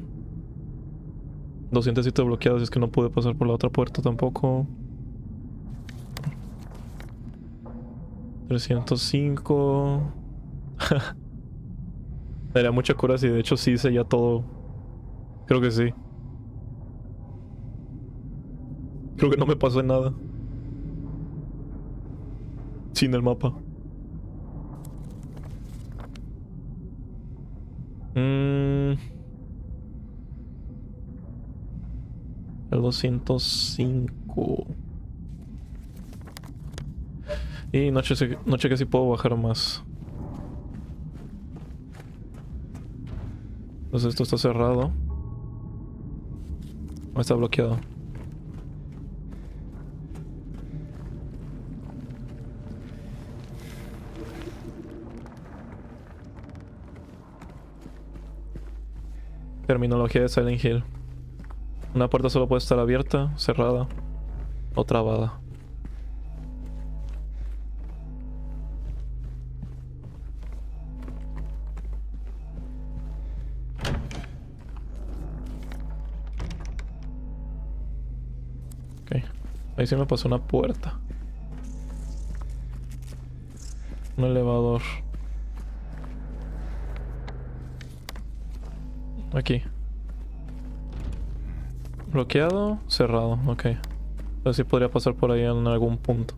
207 bloqueados, es que no pude pasar por la otra puerta tampoco. 305. Me daría mucha cura si de hecho sí hice ya todo. Creo que sí. Creo que no me pasó nada sin el mapa. El 205. Y no chequé si puedo bajar más. Entonces esto está cerrado. O está bloqueado. Terminología de Silent Hill. Una puerta solo puede estar abierta, cerrada o trabada. Ok, ahí sí me pasó una puerta. Un elevador. Aquí. Bloqueado, cerrado, ok. Entonces sí podría pasar por ahí en algún punto.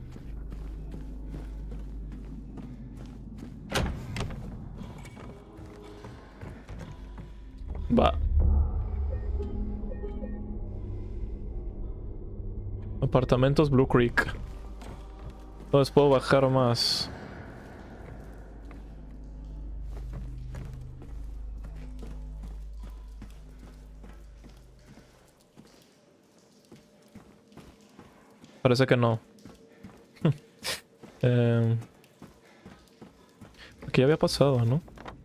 Va. Apartamentos Blue Creek. Entonces puedo bajar más. Parece que no. Aquí ya había pasado, ¿no?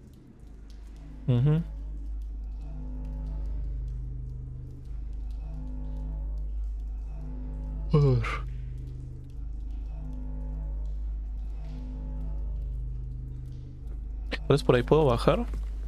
Entonces por ahí puedo bajar.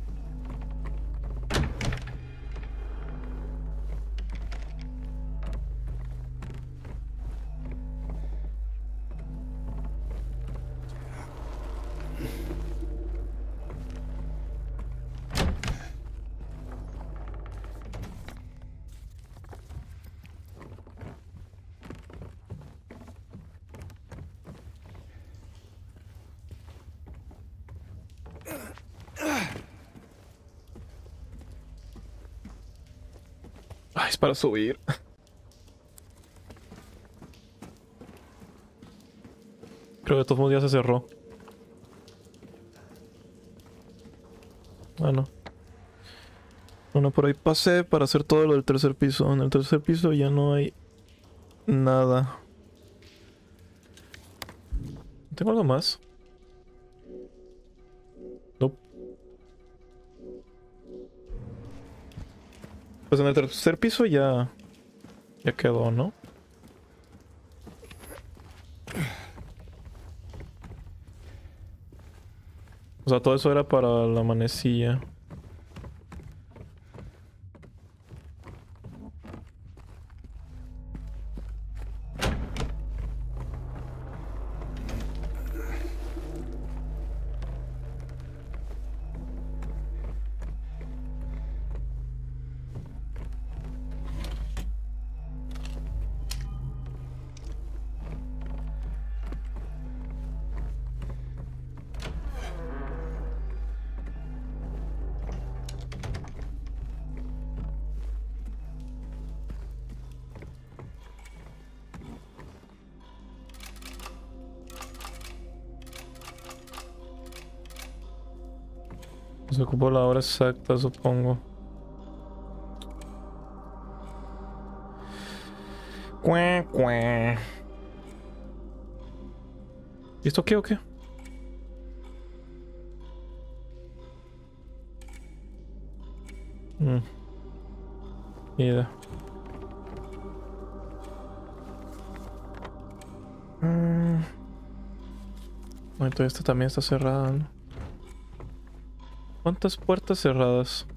Ay, es para subir. Creo que de todos modos ya se cerró. Ah, no. Bueno, por ahí pasé para hacer todo lo del tercer piso. En el tercer piso ya no hay nada. ¿Tengo algo más? Nope. Pues en el tercer piso ya quedó, ¿no? O sea, todo eso era para la manecilla. Se ocupó la hora exacta, supongo. Cué, cué. ¿Y esto qué o qué? Ni idea. Bueno, todo esto también está cerrada, ¿no? ¿Cuántas puertas cerradas?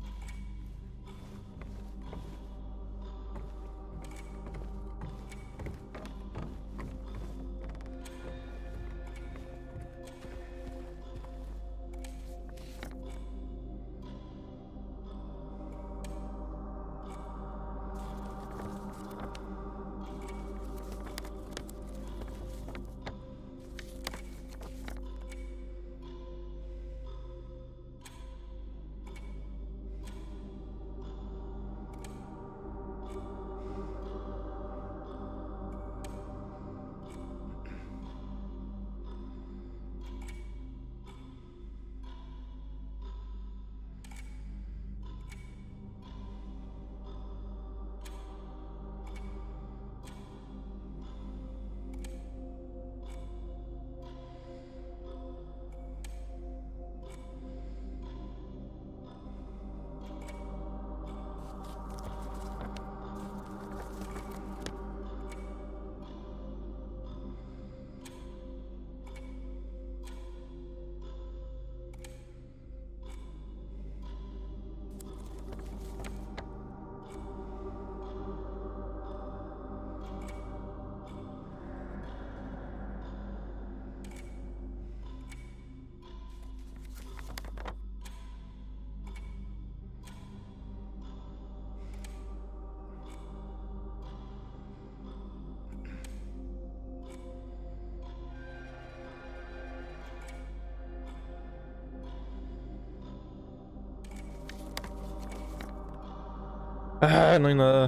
Ah, no hay nada.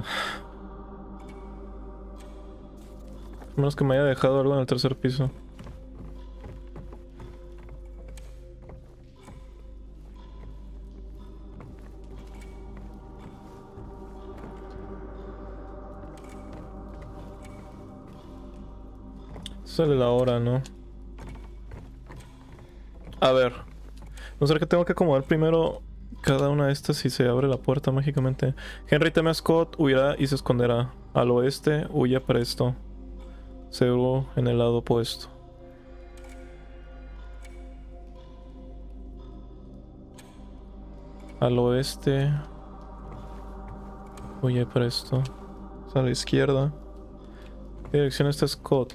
A menos que me haya dejado algo en el tercer piso. Sale la hora, ¿no? A ver. No sé que tengo que acomodar primero cada una de estas si se abre la puerta mágicamente. Henry teme a Scott, huirá y se esconderá. Al oeste, huye presto. Seguro en el lado opuesto. Al oeste. Huye presto. A la izquierda. ¿Qué dirección está Scott?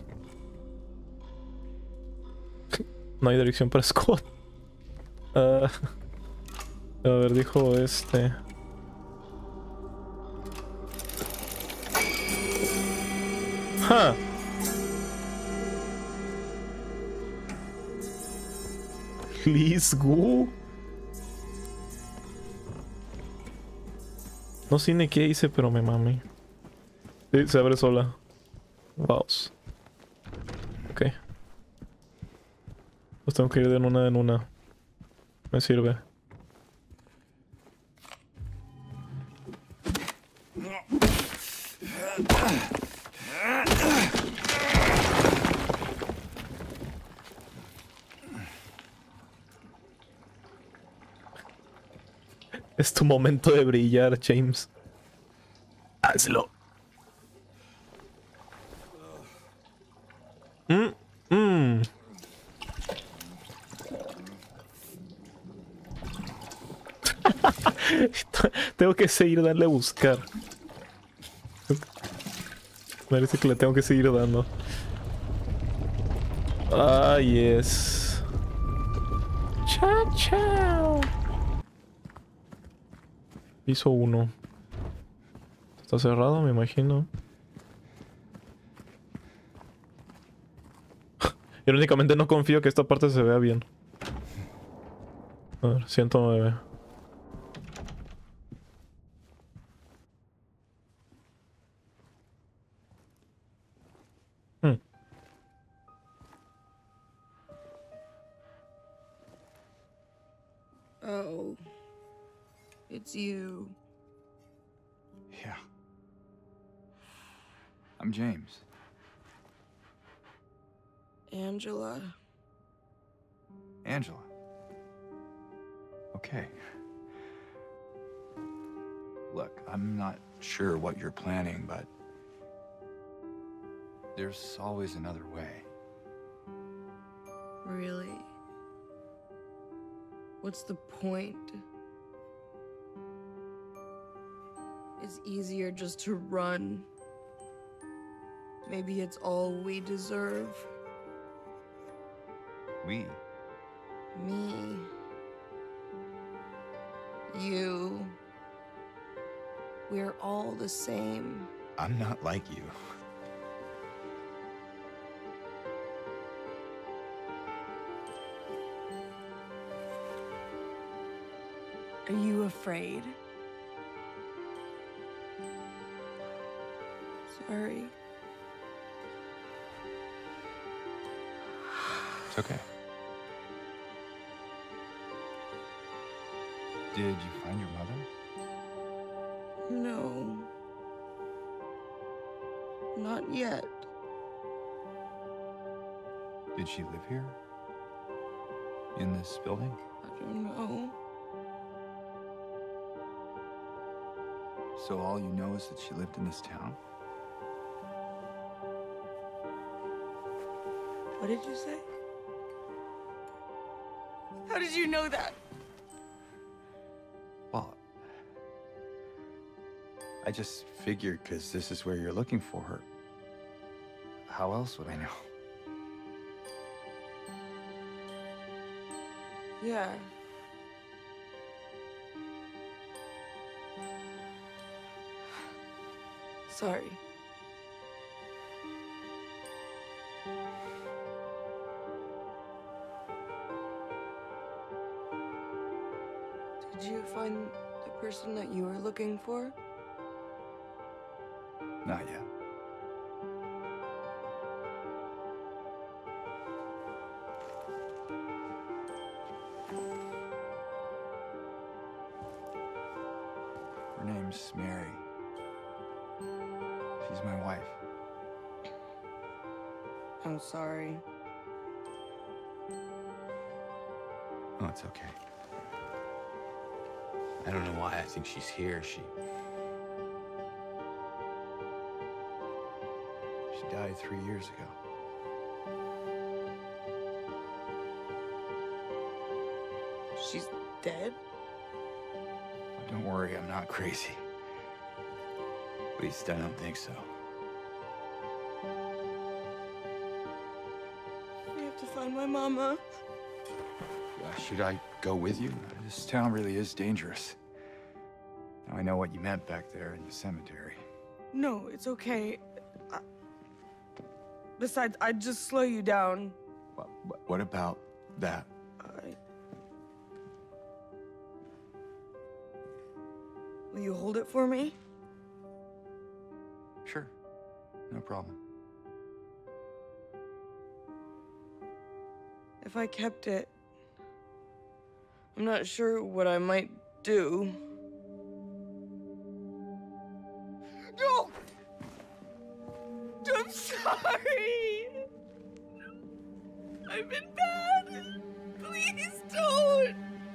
No hay dirección para Scott. A ver, dijo oeste. ¡Ja! Please go. No sé ni qué hice, pero me mami. Sí, se abre sola. Vamos. Ok. Pues tengo que ir de una en una. Me sirve. Es tu momento de brillar, James. Hazlo. Tengo que seguir darle a buscar. Parece que le tengo que seguir dando. Ah, yes. Chao, chao. Piso 1. Está cerrado, me imagino. Irónicamente no confío que esta parte se vea bien. A ver, 109. Oh. It's you. Yeah. I'm James. Angela. Angela. Okay. Look, I'm not sure what you're planning, but there's always another way. Really? What's the point? It's easier just to run. Maybe it's all we deserve. We? Me. You. We're all the same. I'm not like you. Are you afraid? Sorry. It's okay. Did you find your mother? No. Not yet. Did she live here? In this building? I don't know. So all you know is that she lived in this town? What did you say? How did you know that? Well, I just figured because this is where you're looking for her. How else would I know? Yeah. Sorry. Did you find the person that you were looking for? Not yet. Her name's Mary. She's my wife. I'm sorry. Oh, it's okay. I don't know why I think she's here. She died 3 years ago. She's dead? Oh, don't worry, I'm not crazy. At least I don't think so. We have to find my mama. Should I go with you? This town really is dangerous. Now I know what you meant back there in the cemetery. No, it's okay. Besides, I'd just slow you down. What about that? Will you hold it for me? Sure, no problem. If I kept it, I'm not sure what I might do. No! I'm sorry! I've been bad! Please don't!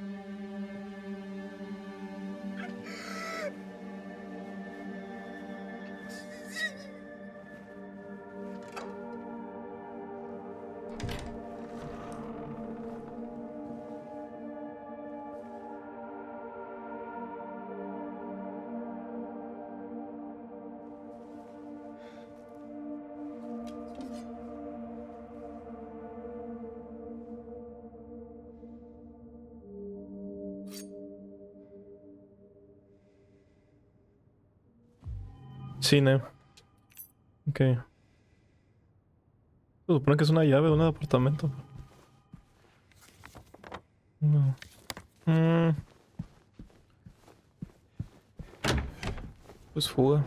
Cine. Ok. Se supone que es una llave de un apartamento. No. Pues fuga.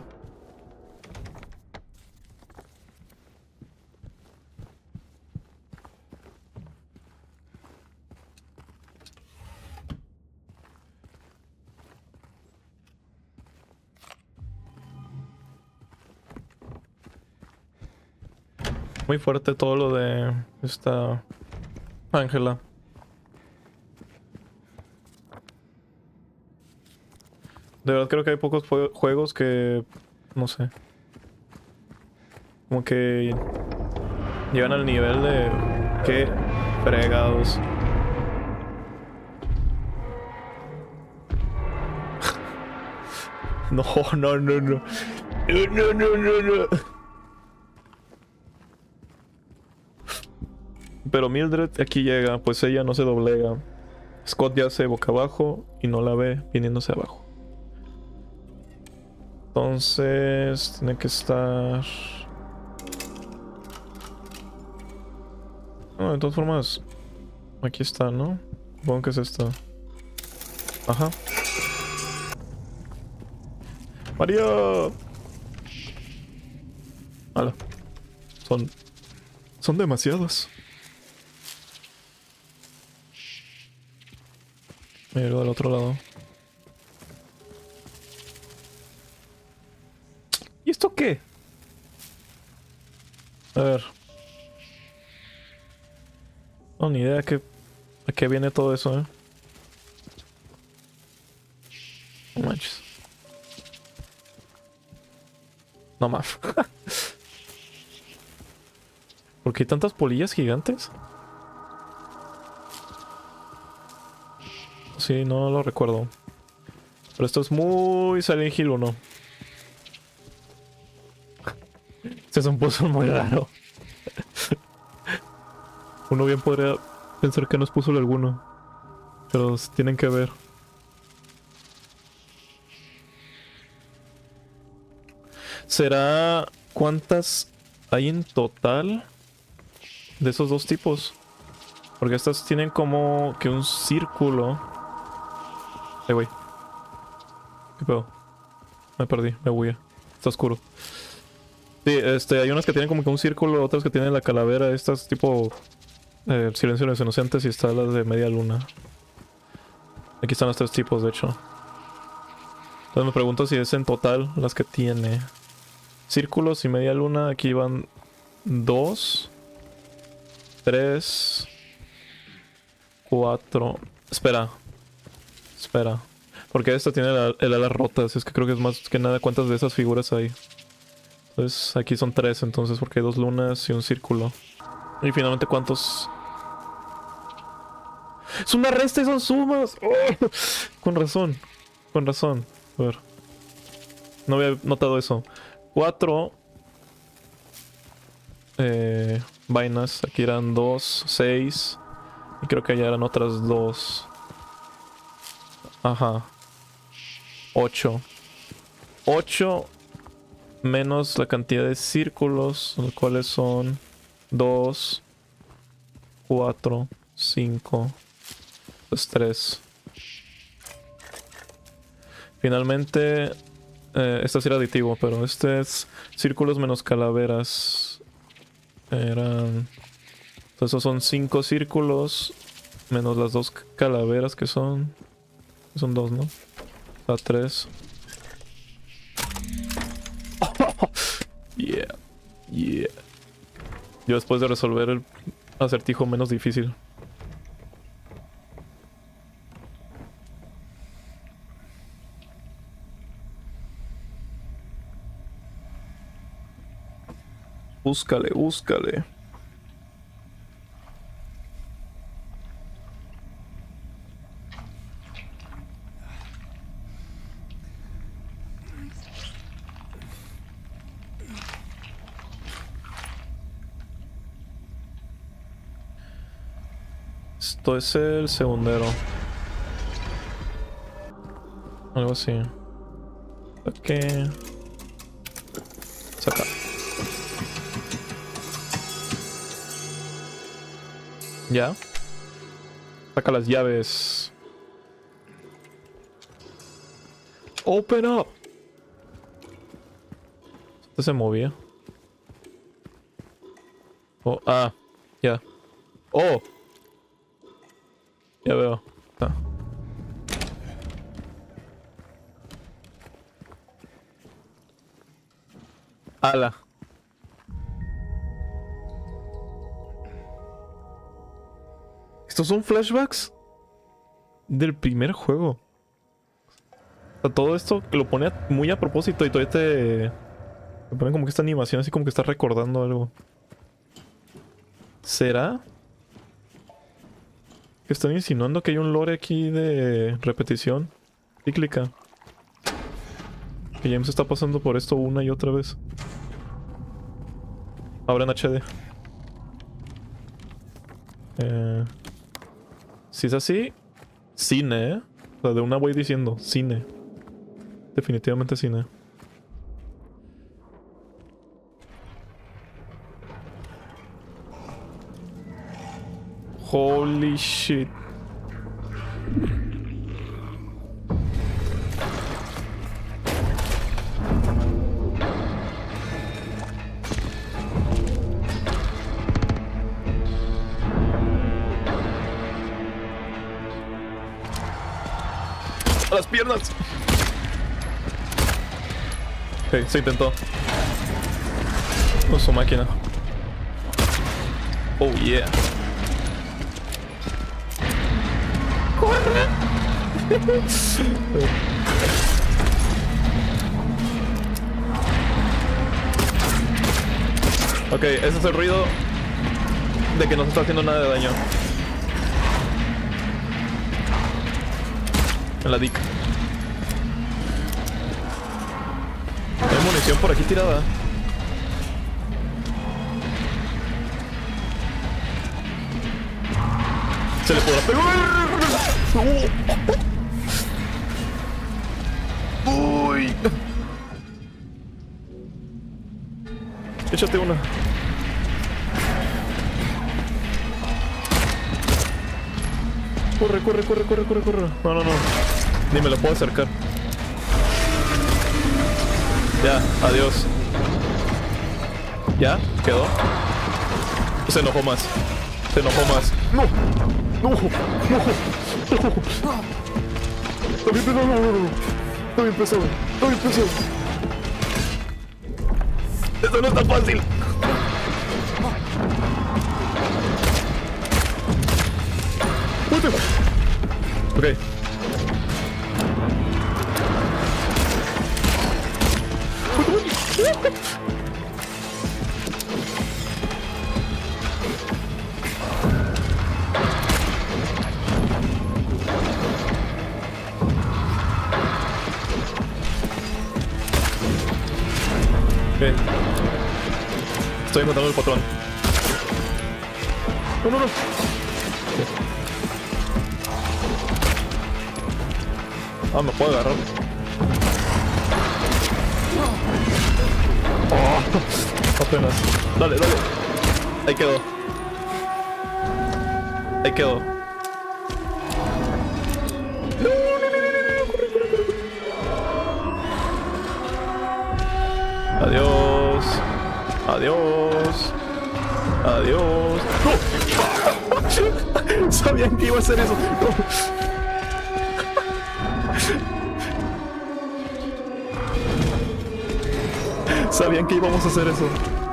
Muy fuerte todo lo de esta Ángela. De verdad creo que hay pocos juegos que, no sé, como que llegan al nivel de qué fregados. No. Pero Mildred aquí llega, pues ella no se doblega. Scott ya se boca abajo y no la ve viniéndose abajo. Entonces tiene que estar... No, de todas formas, aquí está, ¿no? Supongo que es esta. Ajá. ¡María! ¡Hala! Son demasiadas. Mira del otro lado. ¿Y esto qué? A ver. No, ni idea a qué viene todo eso, No manches. No más. ¿Por qué hay tantas polillas gigantes? Sí, no lo recuerdo. Pero esto es muy Silent Hill 1. Este es un puzzle muy raro. Uno bien podría pensar que no es puzzle alguno. Pero tienen que ver. ¿Será cuántas hay en total de esos dos tipos? Porque estas tienen como que un círculo. Güey. ¿Qué pedo? Me perdí, me huía. Está oscuro. Sí, hay unas que tienen como que un círculo, otras que tienen la calavera, estas tipo Silencio de los Inocentes y están las de media luna. Aquí están los 3 tipos, de hecho. Entonces me pregunto si es en total las que tiene. Círculos y media luna, aquí van 2, 3, 4. Espera. Porque esta tiene el ala rota, así es que creo que es más que nada cuántas de esas figuras hay. Entonces aquí son 3 entonces porque hay 2 lunas y un círculo. Y finalmente cuántos... ¡Es una resta y son sumas! ¡Oh! Con razón. A ver. No había notado eso. 4 vainas. Aquí eran 2, 6. Y creo que allá eran otras 2. Ajá. 8. 8 menos la cantidad de círculos, los cuales son 2, 4, 5, pues 3. Finalmente, este sí era aditivo, pero este es círculos menos calaveras. Eran... Entonces esos son 5 círculos menos las 2 calaveras que son... Son 2, ¿no? O sea, 3. Yeah. Yo después de resolver el acertijo menos difícil. Búscale. Esto es el segundero. Algo así. Ok. Saca. Ya. Saca las llaves. Open up. Esto se movía. Oh, ya. Oh. Ya veo. Ala. ¿Estos son flashbacks? Del primer juego. O sea, todo esto que lo pone muy a propósito y todavía te pone como que esta animación así como que está recordando algo. ¿Será? Que están insinuando que hay un lore aquí de repetición cíclica. Que James está pasando por esto una y otra vez. Ahora en HD. Si es así, cine, ¿eh? O sea, de una voy diciendo, cine. Definitivamente cine. Holy shit. ¡A las piernas! Ok, se intentó. Con su máquina. Oh yeah. ¡Corre! Ok, ese es el ruido de que no se está haciendo nada de daño. En la dick. Hay munición por aquí tirada. Se le podrá pegar. Uy. Échate una. Corre, corre, corre, corre, corre, corre. No, no, no. Ni me lo puedo acercar. Ya, adiós. ¿Ya? ¿Quedó? Se enojó más. Se enojó más. ¡No! ¡No! ¡No! Está bien pesado, no. Está bien pesado. Está bien pesado. Esto no está fácil. Ok. Okay. Estoy matando al patrón. No, no, no. Ah, me puedo agarrar. Oh, apenas. Dale, dale. Ahí quedó. Ahí quedó. Adiós. Adiós. Adiós. ¡No! Sabían que iba a hacer eso. No. Sabían que íbamos a hacer eso.